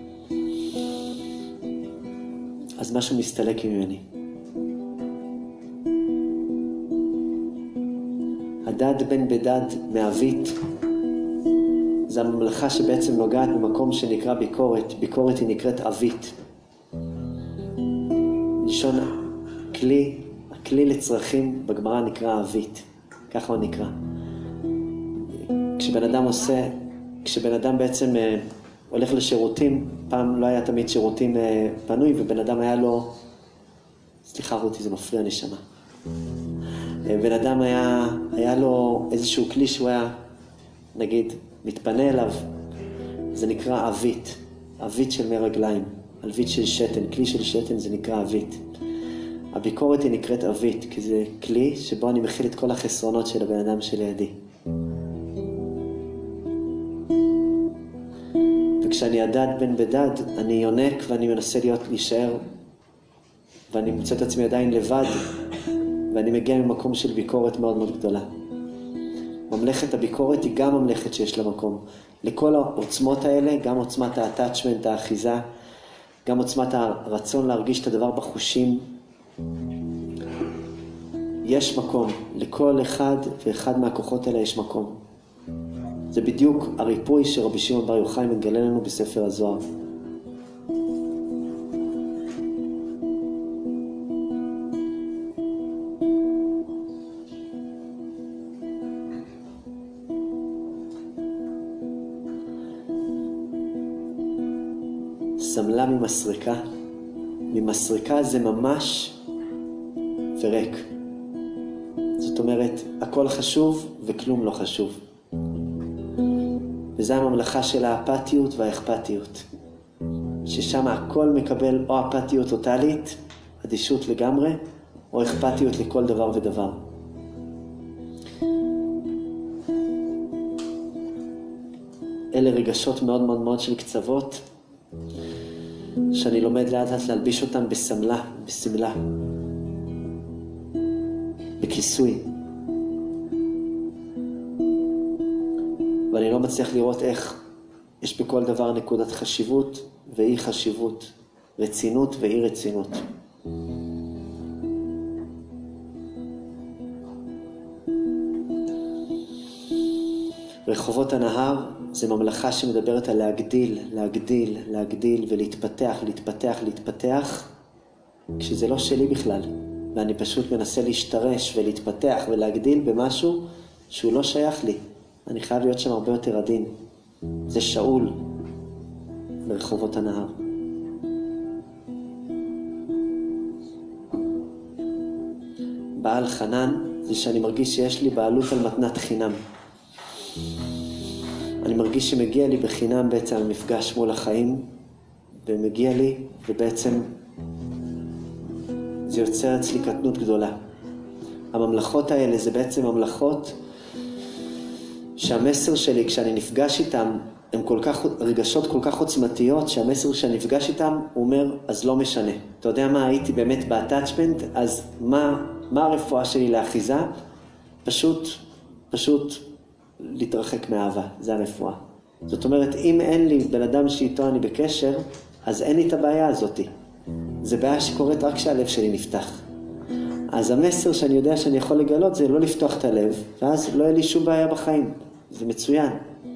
אז משהו מסתלק ממני. הדד בן בדד מאבית, זה הממלכה שבעצם נוגעת במקום שנקרא ביקורת. ביקורת היא נקראת אבית. לשון כלי, הכלי לצרכים בגמרא נקרא אבית. ככה הוא נקרא. כשבן אדם עושה, כשבן אדם בעצם אה, הולך לשירותים, פעם לא היה תמיד שירותים אה, פנוי, ובן אדם היה לו, סליחה רותי, זה מפריע נשמה. בן אדם היה, היה לו איזשהו כלי שהוא היה, נגיד, מתפנה אליו, זה נקרא אבית, אבית של מי רגליים, אבית של שתן, כלי של שתן זה נקרא אבית. הביקורת היא נקראת אבית, כי זה כלי שבו אני מכיל את כל החסרונות של הבן אדם שלידי. וכשאני הדד בן בדד, אני יונק ואני מנסה להיות, להישאר, ואני מוצא את עצמי עדיין לבד, ואני מגיע ממקום של ביקורת מאוד מאוד גדולה. ממלכת הביקורת היא גם ממלכת שיש לה מקום. לכל העוצמות האלה, גם עוצמת ה-attachment, האחיזה, גם עוצמת הרצון להרגיש את הדבר בחושים, יש מקום. לכל אחד ואחד מהכוחות האלה יש מקום. זה בדיוק הריפוי שרבי שמעון בר יוחאי מגלה לנו בספר הזוהר. סמלה ממסריקה. ממסריקה זה ממש וריק. זאת אומרת, הכל חשוב וכלום לא חשוב. וזה הממלכה של האפתיות והאכפתיות. ששם הכל מקבל או אפתיות טוטלית, אדישות לגמרי, או אכפתיות לכל דבר ודבר. אלה רגשות מאוד מאוד מאוד של קצוות, שאני לומד לאט לאט להלביש אותם בסמלה, בסמלה, בכיסוי. ואני לא מצליח לראות איך יש בכל דבר נקודת חשיבות ואי חשיבות, רצינות ואי רצינות. רחובות הנהר זה ממלכה שמדברת על להגדיל, להגדיל, להגדיל ולהתפתח, להתפתח, להתפתח, כשזה לא שלי בכלל. ואני פשוט מנסה להשתרש ולהתפתח ולהגדיל במשהו שהוא לא שייך לי. אני חייב להיות שם הרבה יותר עדין. זה שאול ברחובות הנהר. בעל חנן זה שאני מרגיש שיש לי בעלות על מתנת חינם. אני מרגיש שמגיע לי בחינם בעצם המפגש מול החיים, ומגיע לי, ובעצם זה יוצר אצלי קטנות גדולה. הממלכות האלה זה בעצם ממלכות שהמסר שלי כשאני נפגש איתם, הם כל כך, רגשות כל כך עוצמתיות, שהמסר שאני נפגש איתם הוא אומר, אז לא משנה. אתה יודע מה, הייתי באמת באטאצ'מנט, אז מה, מה הרפואה שלי לאחיזה? פשוט, פשוט להתרחק מאהבה, זה הרפואה. זאת אומרת, אם אין לי בן אדם שאיתו אני בקשר, אז אין לי את הבעיה הזאת. זה בעיה שקורית רק כשהלב שלי נפתח. אז המסר שאני יודע שאני יכול לגלות זה לא לפתוח את הלב, ואז לא יהיה לי שום בעיה בחיים. זה מצוין.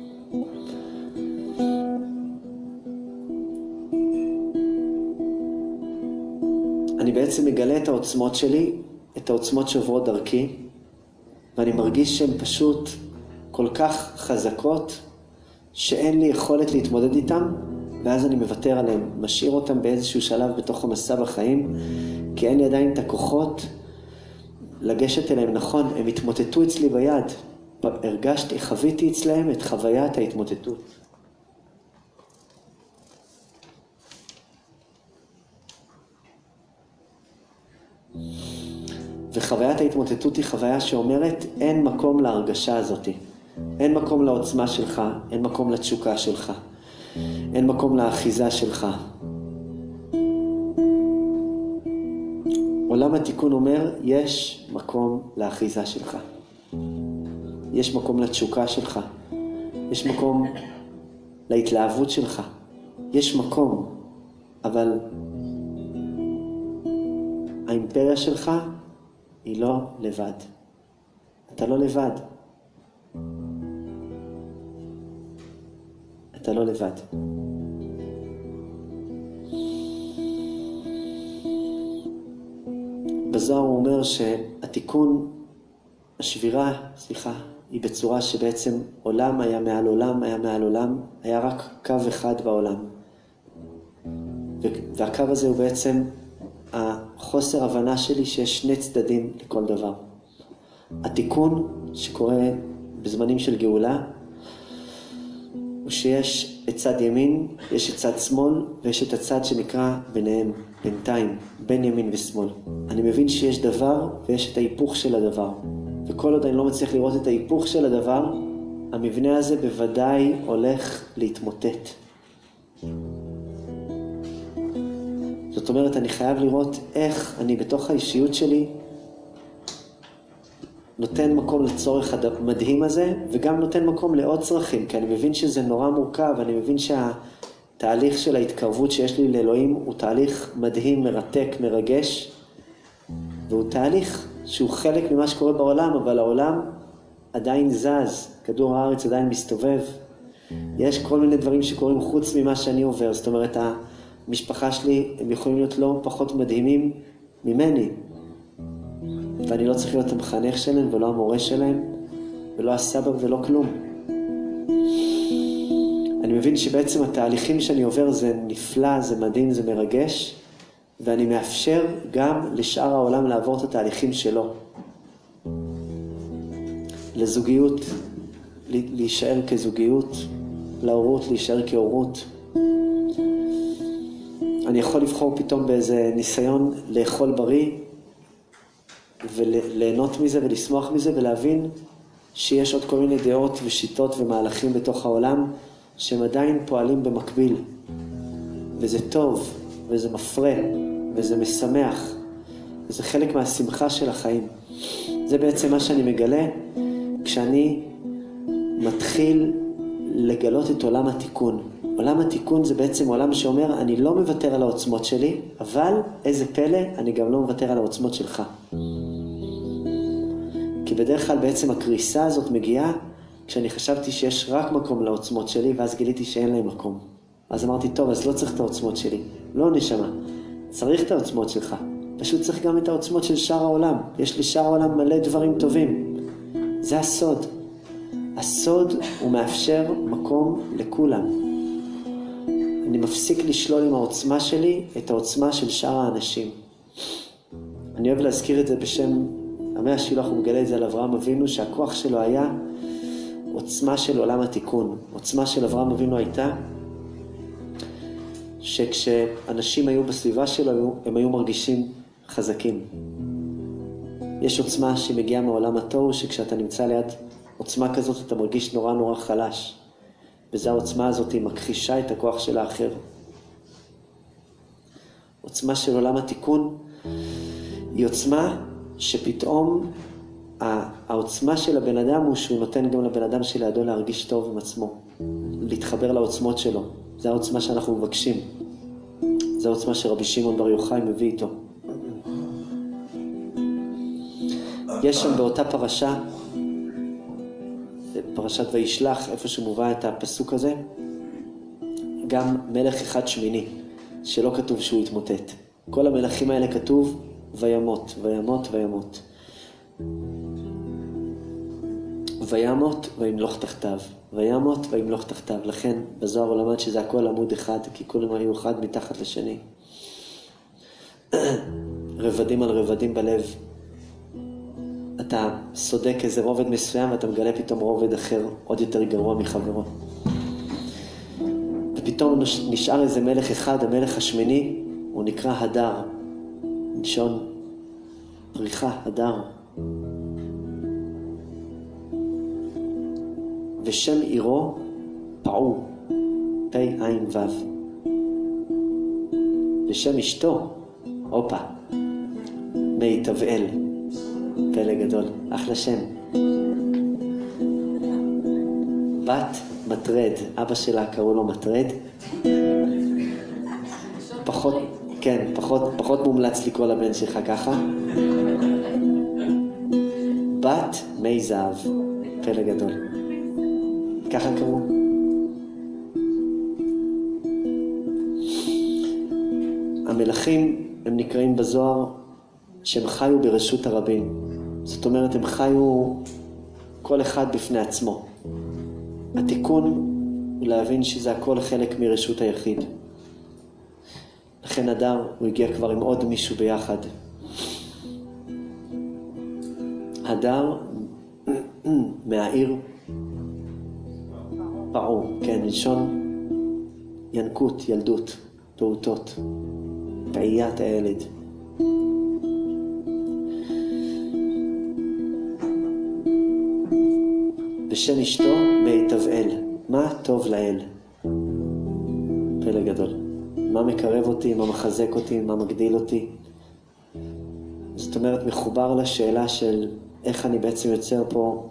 אני בעצם מגלה את העוצמות שלי, את העוצמות שעוברות דרכי, ואני מרגיש שהן פשוט כל כך חזקות, שאין לי יכולת להתמודד איתן, ואז אני מוותר עליהן, משאיר אותן באיזשהו שלב בתוך המסע בחיים, כי אין לי עדיין את הכוחות לגשת אליהם. נכון, הם התמוטטו אצלי ביד, הרגשתי, חוויתי אצלהם את חוויית ההתמוטטות. וחוויית ההתמוטטות היא חוויה שאומרת, אין מקום להרגשה הזאת. אין מקום לעוצמה שלך, אין מקום לתשוקה שלך, אין מקום לאחיזה שלך. עולם התיקון אומר, יש מקום לאחיזה שלך. יש מקום לתשוקה שלך. יש מקום להתלהבות שלך. יש מקום, אבל האימפריה שלך היא לא לבד. אתה לא לבד. אתה לא לבד. בזוהר הוא אומר שהתיקון, השבירה, סליחה, היא בצורה שבעצם עולם היה מעל עולם, היה מעל עולם, היה רק קו אחד בעולם. והקו הזה הוא בעצם החוסר הבנה שלי שיש שני צדדים לכל דבר. התיקון שקורה בזמנים של גאולה, הוא שיש את צד ימין, יש את צד שמאל, ויש את הצד שנקרא ביניהם, בינתיים, בין ימין ושמאל. אני מבין שיש דבר ויש את ההיפוך של הדבר. וכל עוד אני לא מצליח לראות את ההיפוך של הדבר, המבנה הזה בוודאי הולך להתמוטט. זאת אומרת, אני חייב לראות איך אני בתוך האישיות שלי נותן מקום לצורך המדהים הזה, וגם נותן מקום לעוד צרכים, כי אני מבין שזה נורא מורכב, אני מבין שהתהליך של ההתקרבות שיש לי לאלוהים הוא תהליך מדהים, מרתק, מרגש, והוא תהליך שהוא חלק ממה שקורה בעולם, אבל העולם עדיין זז, כדור הארץ עדיין מסתובב. יש כל מיני דברים שקורים חוץ ממה שאני עובר, זאת אומרת, המשפחה שלי, הם יכולים להיות לא פחות מדהימים ממני, ואני לא צריך להיות המחנך שלהם ולא המורה שלהם, ולא הסבא ולא כלום. אני מבין שבעצם התהליכים שאני עובר זה נפלא, זה מדהים, זה מרגש, ואני מאפשר גם לשאר העולם לעבור את התהליכים שלו. לזוגיות, להישאר כזוגיות, להורות, להישאר כהורות. אני יכול לבחור פתאום באיזה ניסיון לאכול בריא, וליהנות מזה ולשמוח מזה, ולהבין שיש עוד כל מיני דעות ושיטות ומהלכים בתוך העולם, שהם עדיין פועלים במקביל. וזה טוב, וזה מפרה, וזה משמח, וזה חלק מהשמחה של החיים. זה בעצם מה שאני מגלה כשאני מתחיל לגלות את עולם התיקון. עולם התיקון זה בעצם עולם שאומר, אני לא מוותר על העוצמות שלי, אבל איזה פלא, אני גם לא מוותר על העוצמות שלך. כי בדרך כלל בעצם הקריסה הזאת מגיעה כשאני חשבתי שיש רק מקום לעוצמות שלי, ואז גיליתי שאין להם מקום. אז אמרתי, טוב, אז לא צריך את העוצמות שלי. לא נשמה, צריך את העוצמות שלך. פשוט צריך גם את העוצמות של שאר העולם. יש לשאר העולם מלא דברים טובים. זה הסוד. הסוד הוא מאפשר מקום לכולם. אני מפסיק לשלול עם העוצמה שלי את העוצמה של שאר האנשים. אני אוהב להזכיר את זה בשם המאה השילוח, הוא מגלה את זה על אברהם אבינו, שהכוח שלו היה עוצמה של עולם התיקון. עוצמה של אברהם אבינו הייתה שכשאנשים היו בסביבה שלו, הם היו מרגישים חזקים. יש עוצמה שמגיעה מעולם התוהו, שכשאתה נמצא ליד עוצמה כזאת, אתה מרגיש נורא נורא חלש. וזו העוצמה הזאת היא מכחישה את הכוח של האחר. עוצמה של עולם התיקון היא עוצמה שפתאום העוצמה של הבן אדם הוא שהוא נותן גם לבן אדם שלידו להרגיש טוב עם עצמו, להתחבר לעוצמות שלו. זו העוצמה שאנחנו מבקשים. זו העוצמה שרבי שמעון בר יוחאי מביא איתו. יש שם באותה פרשה, פרשת וישלח, איפה שמובא את הפסוק הזה, גם מלך אחד שמיני, שלא כתוב שהוא יתמוטט. כל המלכים האלה כתוב וימות, וימות, וימות. וימות וימלוך תחתיו, וימות וימלוך תחתיו. לכן בזוהר הוא למד שזה הכל עמוד אחד, כי כולם היו אחד מתחת לשני. רבדים על רבדים בלב. אתה סודק איזה רובד מסוים ואתה מגלה פתאום רובד אחר, עוד יותר גרוע מחברו. ופתאום נשאר איזה מלך אחד, המלך השמיני, הוא נקרא הדר. נשון פריחה, הדר. ושם עירו פעו, פי עין וו. ושם אשתו, אופה, מי תבאל. פלא גדול, אחלה שם. בת מטרד, אבא שלה קראו לו מטרד. פחות, כן, פחות, פחות מומלץ לקרוא לבן שלך ככה. בת מי זהב, פלא גדול. ככה קראו. המלכים הם נקראים בזוהר שהם חיו ברשות הרבים. זאת אומרת, הם חיו כל אחד בפני עצמו. התיקון הוא להבין שזה הכל חלק מרשות היחיד. לכן הדר הוא הגיע כבר עם עוד מישהו ביחד. הדר מהעיר פרעה, כן, לשון ינקות, ילדות, פעוטות, פעיית הילד. ושם אשתו מיטבאל. מה טוב לאל? פלא גדול. מה מקרב אותי, מה מחזק אותי, מה מגדיל אותי. זאת אומרת, מחובר לשאלה של איך אני בעצם יוצר פה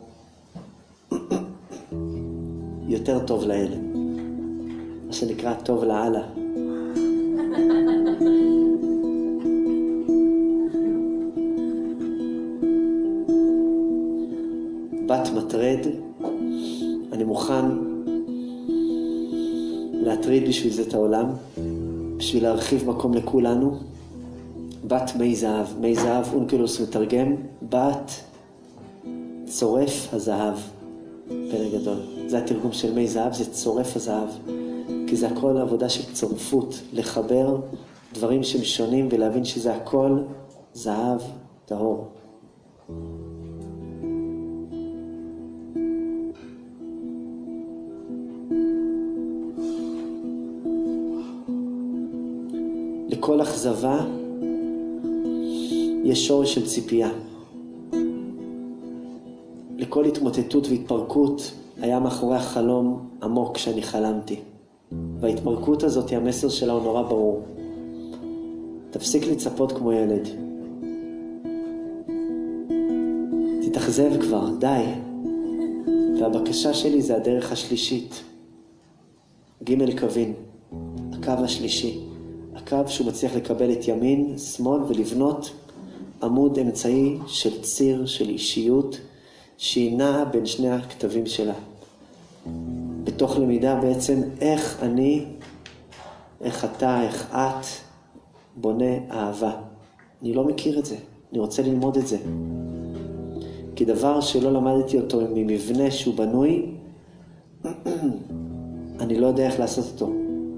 יותר טוב לאל. מה שנקרא טוב לאללה. בת מטרד, אני מוכן להטריד בשביל זה את העולם, בשביל להרחיב מקום לכולנו. בת מי זהב, מי זהב, אונקלוס מתרגם, בת צורף הזהב, פלא גדול. זה התרגום של מי זהב, זה צורף הזהב, כי זה הכל עבודה של צורפות, לחבר דברים שהם שונים ולהבין שזה הכל זהב טהור. לכל אכזבה יש שורש של ציפייה. לכל התמוטטות והתפרקות היה מאחורי החלום עמוק שאני חלמתי. וההתפרקות הזאת, המסר שלה הוא נורא ברור. תפסיק לצפות כמו ילד. תתאכזב כבר, די. והבקשה שלי זה הדרך השלישית. ג' קווין, הקו השלישי. הקו שהוא מצליח לקבל את ימין, שמאל ולבנות עמוד אמצעי של ציר, של אישיות, שהיא נעה בין שני הכתבים שלה. בתוך למידה בעצם איך אני, איך אתה, איך את, בונה אהבה. אני לא מכיר את זה, אני רוצה ללמוד את זה. כי דבר שלא למדתי אותו ממבנה שהוא בנוי, אני לא יודע איך לעשות אותו.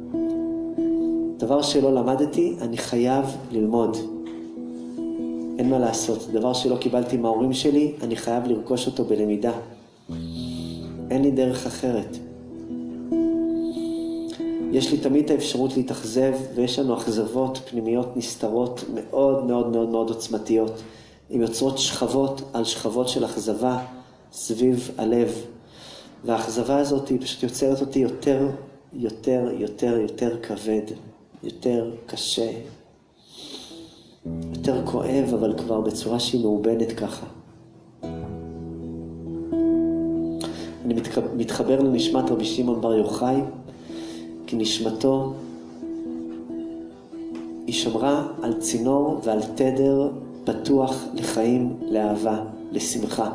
דבר שלא למדתי, אני חייב ללמוד. אין מה לעשות. דבר שלא קיבלתי מההורים שלי, אני חייב לרכוש אותו בלמידה. אין לי דרך אחרת. יש לי תמיד את האפשרות להתאכזב, ויש לנו אכזבות פנימיות נסתרות מאוד מאוד מאוד מאוד עוצמתיות. הן יוצרות שכבות על שכבות של אכזבה סביב הלב. והאכזבה הזאת היא פשוט יוצרת אותי יותר, יותר, יותר, יותר כבד. יותר קשה, יותר כואב, אבל כבר בצורה שהיא מאובנת ככה. אני מתחבר לנשמת רבי שמעון בר יוחאי, כי נשמתו היא שמרה על צינור ועל תדר פתוח לחיים, לאהבה, לשמחה.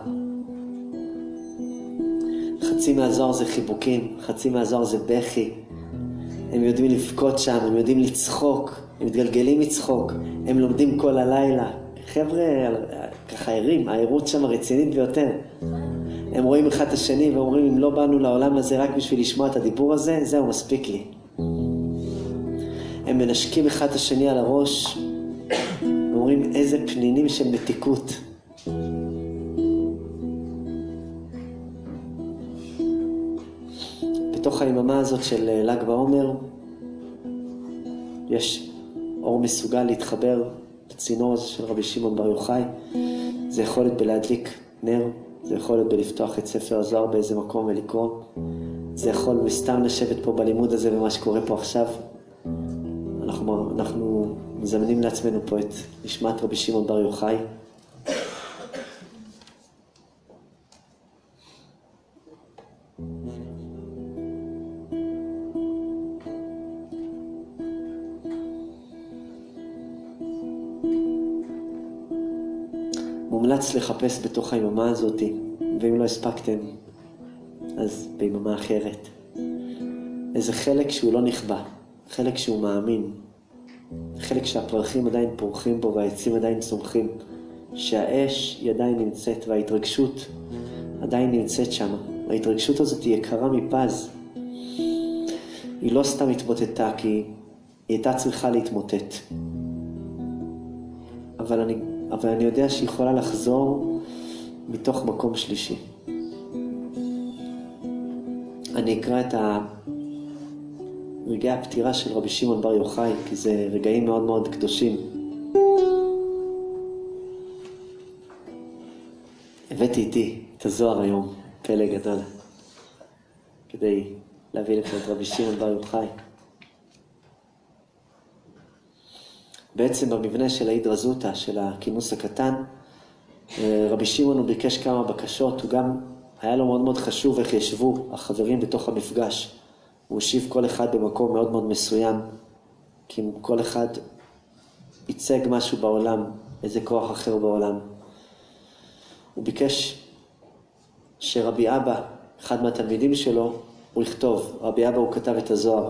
חצי מהזוהר זה חיבוקים, חצי מהזוהר זה בכי. הם יודעים לבכות שם, הם יודעים לצחוק, הם מתגלגלים מצחוק, הם לומדים כל הלילה. חבר'ה, ככה ערים, העירות שם רצינית ביותר. הם רואים אחד את השני ואומרים, אם לא באנו לעולם הזה רק בשביל לשמוע את הדיבור הזה, זהו, מספיק לי. הם מנשקים אחד את השני על הראש, ואומרים, איזה פנינים של מתיקות. בתוך היממה הזאת של ל"ג בעומר, יש אור מסוגל להתחבר לצינור הזה של רבי שמעון בר יוחאי. זה יכול להיות בלהדליק נר, זה יכול להיות בלפתוח את ספר הזוהר באיזה מקום ולקרוא. זה יכול בסתם לשבת פה בלימוד הזה ומה שקורה פה עכשיו. אנחנו, אנחנו מזמנים לעצמנו פה את נשמת רבי שמעון בר יוחאי. מומלץ לחפש בתוך היממה הזאת, ואם לא הספקתם, אז ביממה אחרת. איזה חלק שהוא לא נכבה, חלק שהוא מאמין, חלק שהפרחים עדיין פורחים בו והעצים עדיין צומחים, שהאש היא עדיין נמצאת וההתרגשות עדיין נמצאת שם. ההתרגשות הזאת היא יקרה מפז. היא לא סתם התמוטטה, כי היא הייתה צריכה להתמוטט. אבל אני, אבל אני יודע שהיא יכולה לחזור מתוך מקום שלישי. אני אקרא את רגעי הפטירה של רבי שמעון בר יוחאי, כי זה רגעים מאוד מאוד קדושים. הבאתי איתי את הזוהר היום, פלא גדול, כדי להביא לכם את רבי שמעון בר יוחאי. בעצם במבנה של ההידרא זוטא, של הכינוס הקטן, רבי שמעון הוא ביקש כמה בקשות, הוא גם היה לו מאוד מאוד חשוב איך ישבו החברים בתוך המפגש. הוא הושיב כל אחד במקום מאוד מאוד מסוים, כי אם כל אחד ייצג משהו בעולם, איזה כוח אחר בעולם. הוא ביקש שרבי אבא, אחד מהתלמידים שלו, הוא יכתוב. רבי אבא הוא כתב את הזוהר.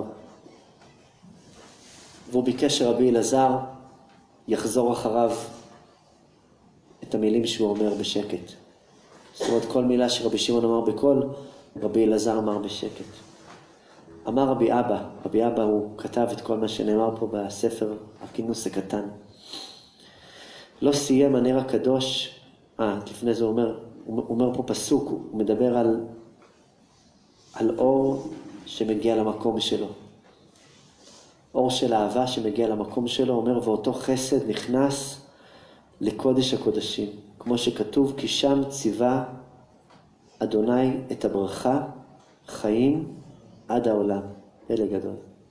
והוא ביקש שרבי אלעזר יחזור אחריו את המילים שהוא אומר בשקט. זאת אומרת, כל מילה שרבי שמעון אמר בקול, רבי אלעזר אמר בשקט. אמר רבי אבא, רבי אבא הוא כתב את כל מה שנאמר פה בספר הכינוס הקטן. לא סיים הנר הקדוש, אה, לפני זה הוא אומר, הוא אומר פה פסוק, הוא מדבר על, על אור שמגיע למקום שלו. אור של אהבה שמגיע למקום שלו, אומר, ואותו חסד נכנס לקודש הקודשים. כמו שכתוב, כי שם ציווה אדוני את הברכה, חיים עד העולם. פלא גדול.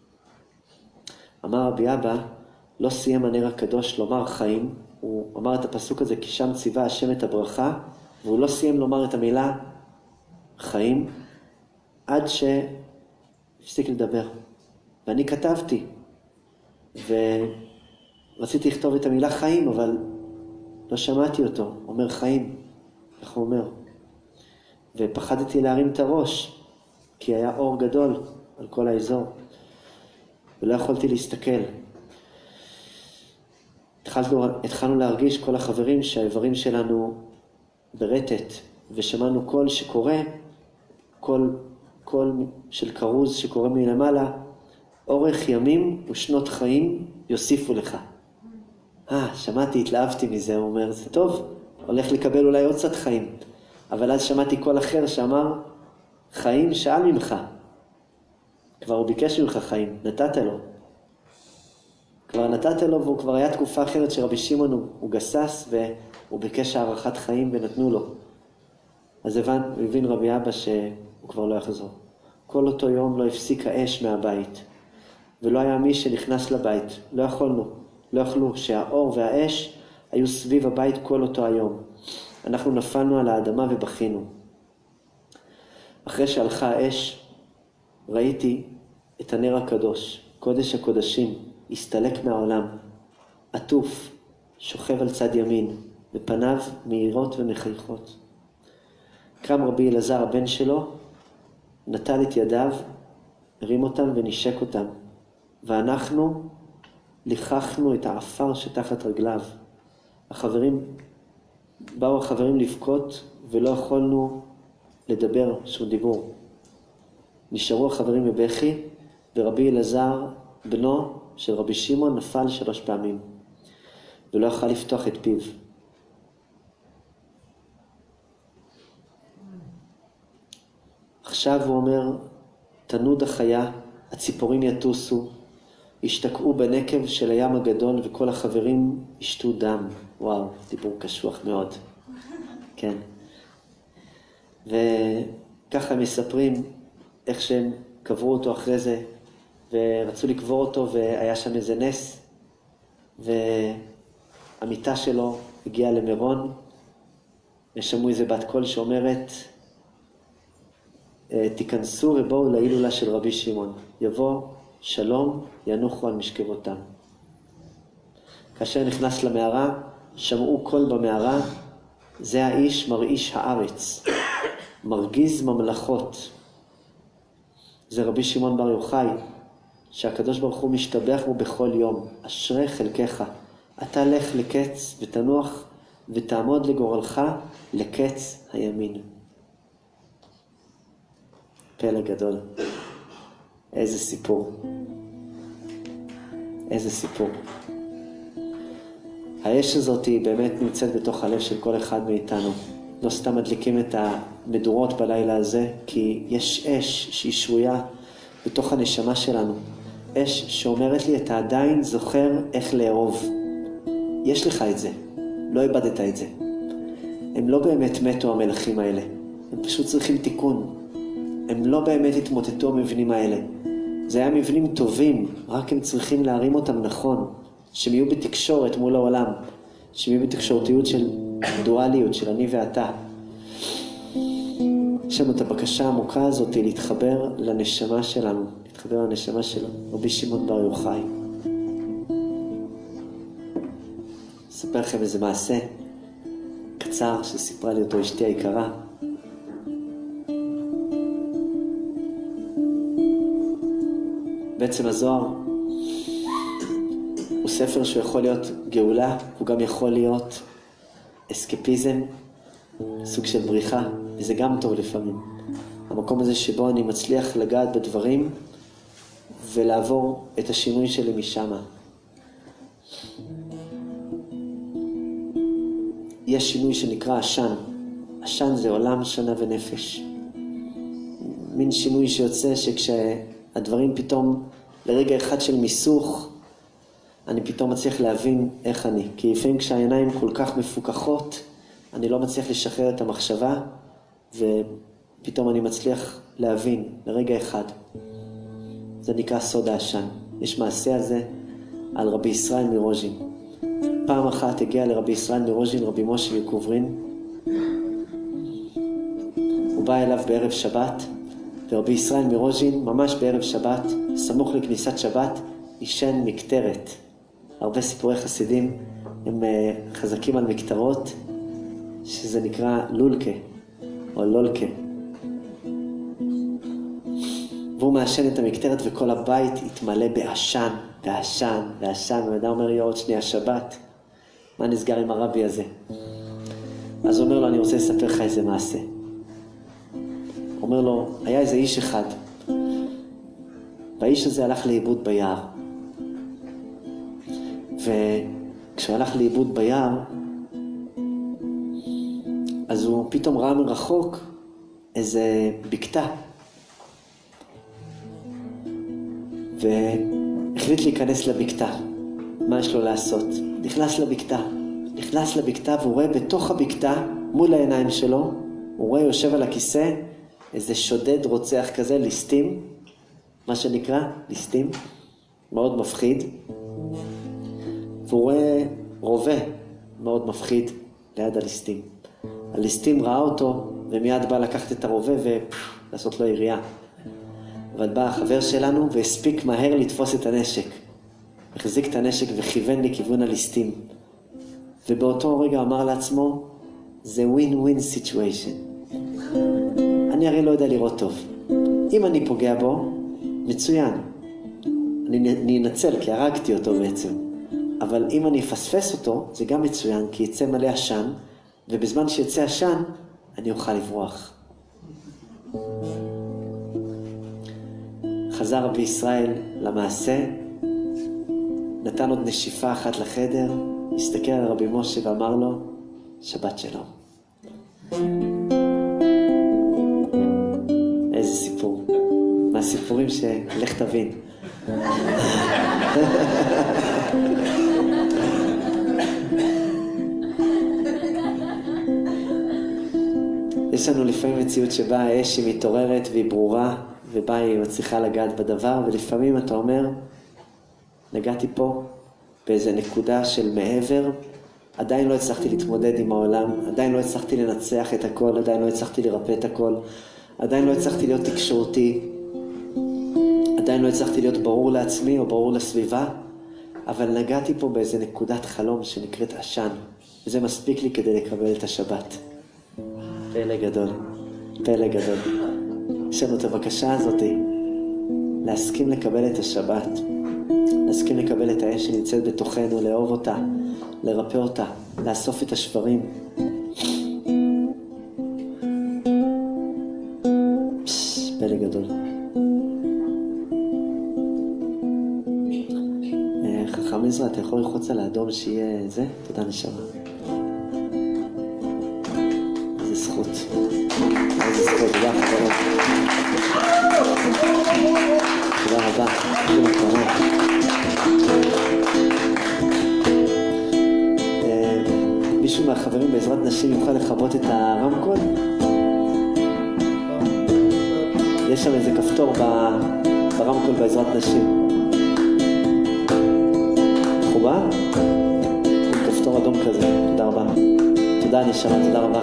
אמר רבי אבא, לא סיים הנר הקדוש לומר חיים, הוא אמר את הפסוק הזה, כי שם ציווה השם את הברכה, והוא לא סיים לומר את המילה חיים, עד שהפסיק לדבר. ואני כתבתי, ורציתי לכתוב את המילה חיים, אבל לא שמעתי אותו, אומר חיים, איך הוא אומר? ופחדתי להרים את הראש, כי היה אור גדול על כל האזור, ולא יכולתי להסתכל. התחלנו, התחלנו להרגיש כל החברים שהאיברים שלנו ברטט, ושמענו קול שקורא, קול, קול של קרוז שקורא מלמעלה, אורך ימים ושנות חיים יוסיפו לך. אה, שמעתי, התלהבתי מזה, הוא אומר, זה טוב, הולך לקבל אולי עוד קצת חיים. אבל אז שמעתי קול אחר שאמר, חיים שאל ממך. כבר הוא ביקש ממך חיים, נתת לו. כבר נתת לו, והוא כבר היה תקופה אחרת שרבי שמעון הוא, הוא גסס, והוא ביקש הערכת חיים ונתנו לו. אז הבן, הוא הבין רבי אבא שהוא כבר לא יחזור. כל אותו יום לא הפסיק האש מהבית, ולא היה מי שנכנס לבית, לא יכולנו. לא יכלו שהאור והאש היו סביב הבית כל אותו היום. אנחנו נפלנו על האדמה ובכינו. אחרי שהלכה האש, ראיתי את הנר הקדוש, קודש הקודשים, הסתלק מהעולם, עטוף, שוכב על צד ימין, ופניו מהירות ומחייכות. קם רבי אלעזר הבן שלו, נטל את ידיו, הרים אותם ונשק אותם, ואנחנו ליחכנו את העפר שתחת רגליו. החברים, באו החברים לבכות ולא יכולנו לדבר שום דיבור. נשארו החברים בבכי, ורבי אלעזר, בנו של רבי שמעון, נפל שלוש פעמים, ולא יכל לפתוח את פיו. עכשיו הוא אומר, תנוד החיה, הציפורים יטוסו, השתקעו בנקב של הים הגדול, וכל החברים ישתו דם. וואו, דיבור קשוח מאוד. כן. וככה הם מספרים איך שהם קברו אותו אחרי זה, ורצו לקבור אותו, והיה שם איזה נס, והמיטה שלו הגיעה למירון, ושמעו איזה בת קול שאומרת, תיכנסו ובואו להילולה של רבי שמעון. יבוא שלום, ינוחו על משכבותם. כאשר נכנס למערה, שמעו קול במערה, זה האיש מרעיש הארץ, מרגיז ממלכות. זה רבי שמעון בר יוחאי, שהקדוש ברוך הוא משתבח בו בכל יום. אשרי חלקך, אתה לך לקץ ותנוח ותעמוד לגורלך לקץ הימין. פלא גדול. איזה סיפור. איזה סיפור. האש הזאת היא באמת נמצאת בתוך הלב של כל אחד מאיתנו. לא סתם מדליקים את המדורות בלילה הזה, כי יש אש שהיא שרויה בתוך הנשמה שלנו. אש שאומרת לי, אתה עדיין זוכר איך לאהוב. יש לך את זה, לא איבדת את זה. הם לא באמת מתו המלכים האלה, הם פשוט צריכים תיקון. הם לא באמת התמוטטו המבנים האלה. זה היה מבנים טובים, רק הם צריכים להרים אותם נכון, שהם יהיו בתקשורת מול העולם, שהם יהיו בתקשורתיות של דואליות, של אני ואתה. יש לנו את הבקשה העמוקה הזאת להתחבר לנשמה שלנו, להתחבר לנשמה שלו, רבי שמעון בר יוחאי. אספר לכם איזה מעשה קצר שסיפרה לי אותו אשתי היקרה. בעצם הזוהר הוא ספר שהוא יכול להיות גאולה, הוא גם יכול להיות אסקפיזם, סוג של בריחה, וזה גם טוב לפעמים. המקום הזה שבו אני מצליח לגעת בדברים ולעבור את השינוי שלי משם. יש שינוי שנקרא עשן. עשן זה עולם, שנה ונפש. מין שינוי שיוצא שכשהדברים פתאום לרגע אחד של מיסוך, אני פתאום מצליח להבין איך אני. כי לפעמים כשהעיניים כל כך מפוקחות, אני לא מצליח לשחרר את המחשבה, ופתאום אני מצליח להבין לרגע אחד. זה נקרא סוד העשן. יש מעשה הזה על רבי ישראל מרוז'ין. פעם אחת הגיע לרבי ישראל מרוז'ין, רבי משה מקוברין. הוא בא אליו בערב שבת, ורבי ישראל מרוז'ין, ממש בערב שבת, סמוך לכניסת שבת, ישן מקטרת. הרבה סיפורי חסידים הם חזקים על מקטרות, שזה נקרא לולקה, או לולקה. והוא מאשן את המקטרת וכל הבית התמלא בעשן, בעשן, בעשן. ואדם אומר לי, עוד שנייה שבת, מה נסגר עם הרבי הזה? אז הוא אומר לו, אני רוצה לספר לך איזה מעשה. הוא אומר לו, היה איזה איש אחד, והאיש הזה הלך לאיבוד ביער. וכשהוא הלך לאיבוד ביער, אז הוא פתאום ראה מרחוק איזה בקתה. והחליט להיכנס לבקתה. מה יש לו לעשות? נכנס לבקתה. נכנס לבקתה והוא רואה בתוך הבקתה, מול העיניים שלו, הוא רואה יושב על הכיסא איזה שודד רוצח כזה, ליסטים, מה שנקרא, ליסטים, מאוד מפחיד. והוא רואה רובה מאוד מפחיד ליד הליסטים. הליסטים ראה אותו ומיד בא לקחת את הרובה ולעשות לו ירייה. אבל בא החבר שלנו והספיק מהר לתפוס את הנשק. החזיק את הנשק וכיוון לכיוון הליסטים. ובאותו רגע אמר לעצמו, זה win-win situation. אני הרי לא יודע לראות טוב. אם אני פוגע בו, מצוין. אני, אני אנצל כי הרגתי אותו בעצם. אבל אם אני אפספס אותו, זה גם מצוין, כי יצא מלא עשן, ובזמן שיצא עשן, אני אוכל לברוח. חזר רבי ישראל למעשה, נתן עוד נשיפה אחת לחדר, הסתכל על רבי משה ואמר לו, שבת שלום. איזה סיפור. מהסיפורים שלך תבין. יש לנו לפעמים מציאות שבה האש היא מתעוררת והיא ברורה, ובה היא מצליחה לגעת בדבר, ולפעמים אתה אומר, נגעתי פה באיזה נקודה של מעבר, עדיין לא הצלחתי להתמודד עם העולם, עדיין לא הצלחתי לנצח את הכל, עדיין לא הצלחתי לרפא את הכל, עדיין לא הצלחתי להיות תקשורתי, עדיין לא הצלחתי להיות ברור לעצמי או ברור לסביבה, אבל נגעתי פה באיזה נקודת חלום שנקראת עשן, וזה מספיק לי כדי לקבל את השבת. פלא גדול, פלא גדול. יש לנו את הבקשה הזאת, להסכים לקבל את השבת, להסכים לקבל את האש שנמצאת בתוכנו, לאהוב אותה, לרפא אותה, לאסוף את השברים. פש, פלא גדול. חכם עזרא, אתה יכול ללחוץ על האדום שיהיה זה? תודה נשמה. איזה תודה רבה. איזה מתנה. מישהו מהחברים בעזרת נשים יוכל לכבות את הרמקול? יש שם איזה כפתור ברמקול בעזרת נשים. מחובר? כפתור אדום כזה. תודה רבה. תודה נשמה, תודה רבה.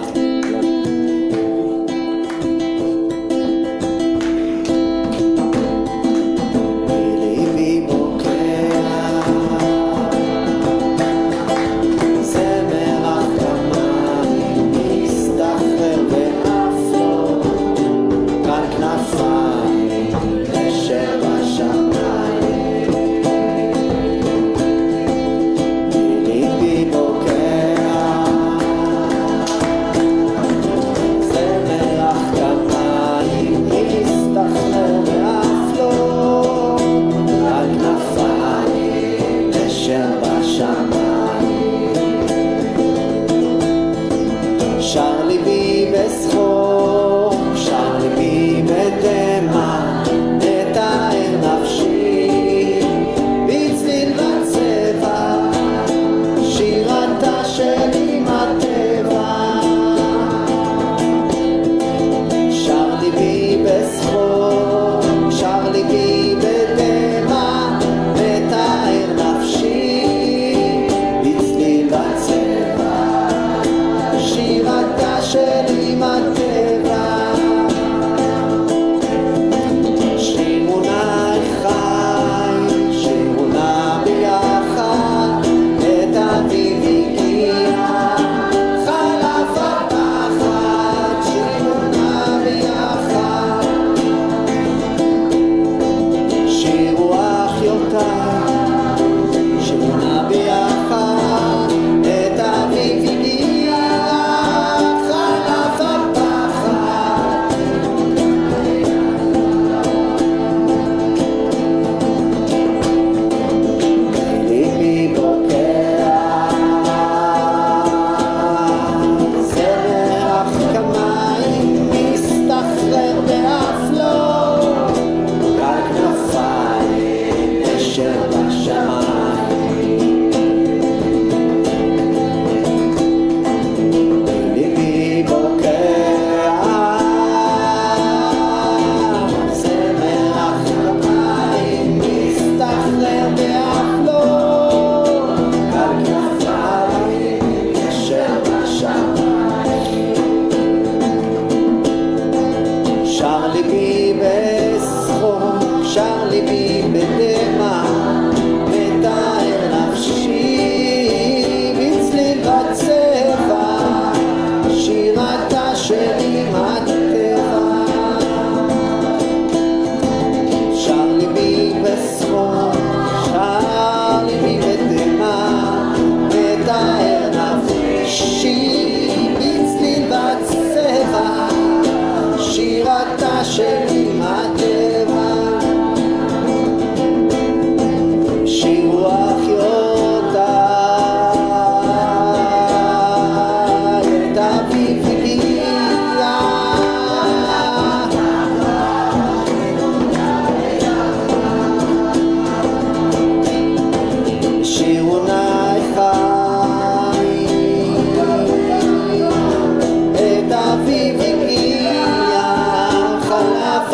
את אביב הגיע, חלף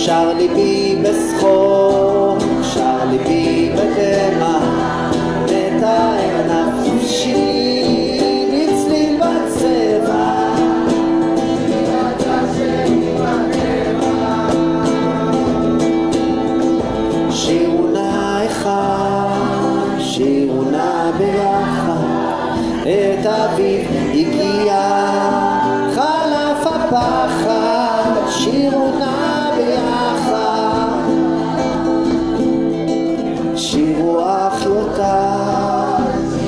שר ליבי בסחור, שר ליבי בדמע, מתאר נפשי לצליל בצבע. שירו נא אחד, שירו נא ביחד, את אביב הגיע, חלף הפחד, שירו נא ביחד, שירו אחיותיי,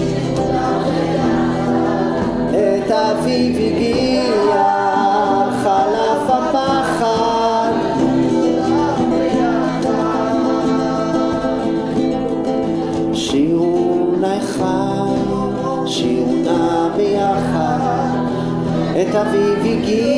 את אביב הגיע, חלף הפחד, שירו נא אחד, שירו נא ביחד, את אביב הגיע.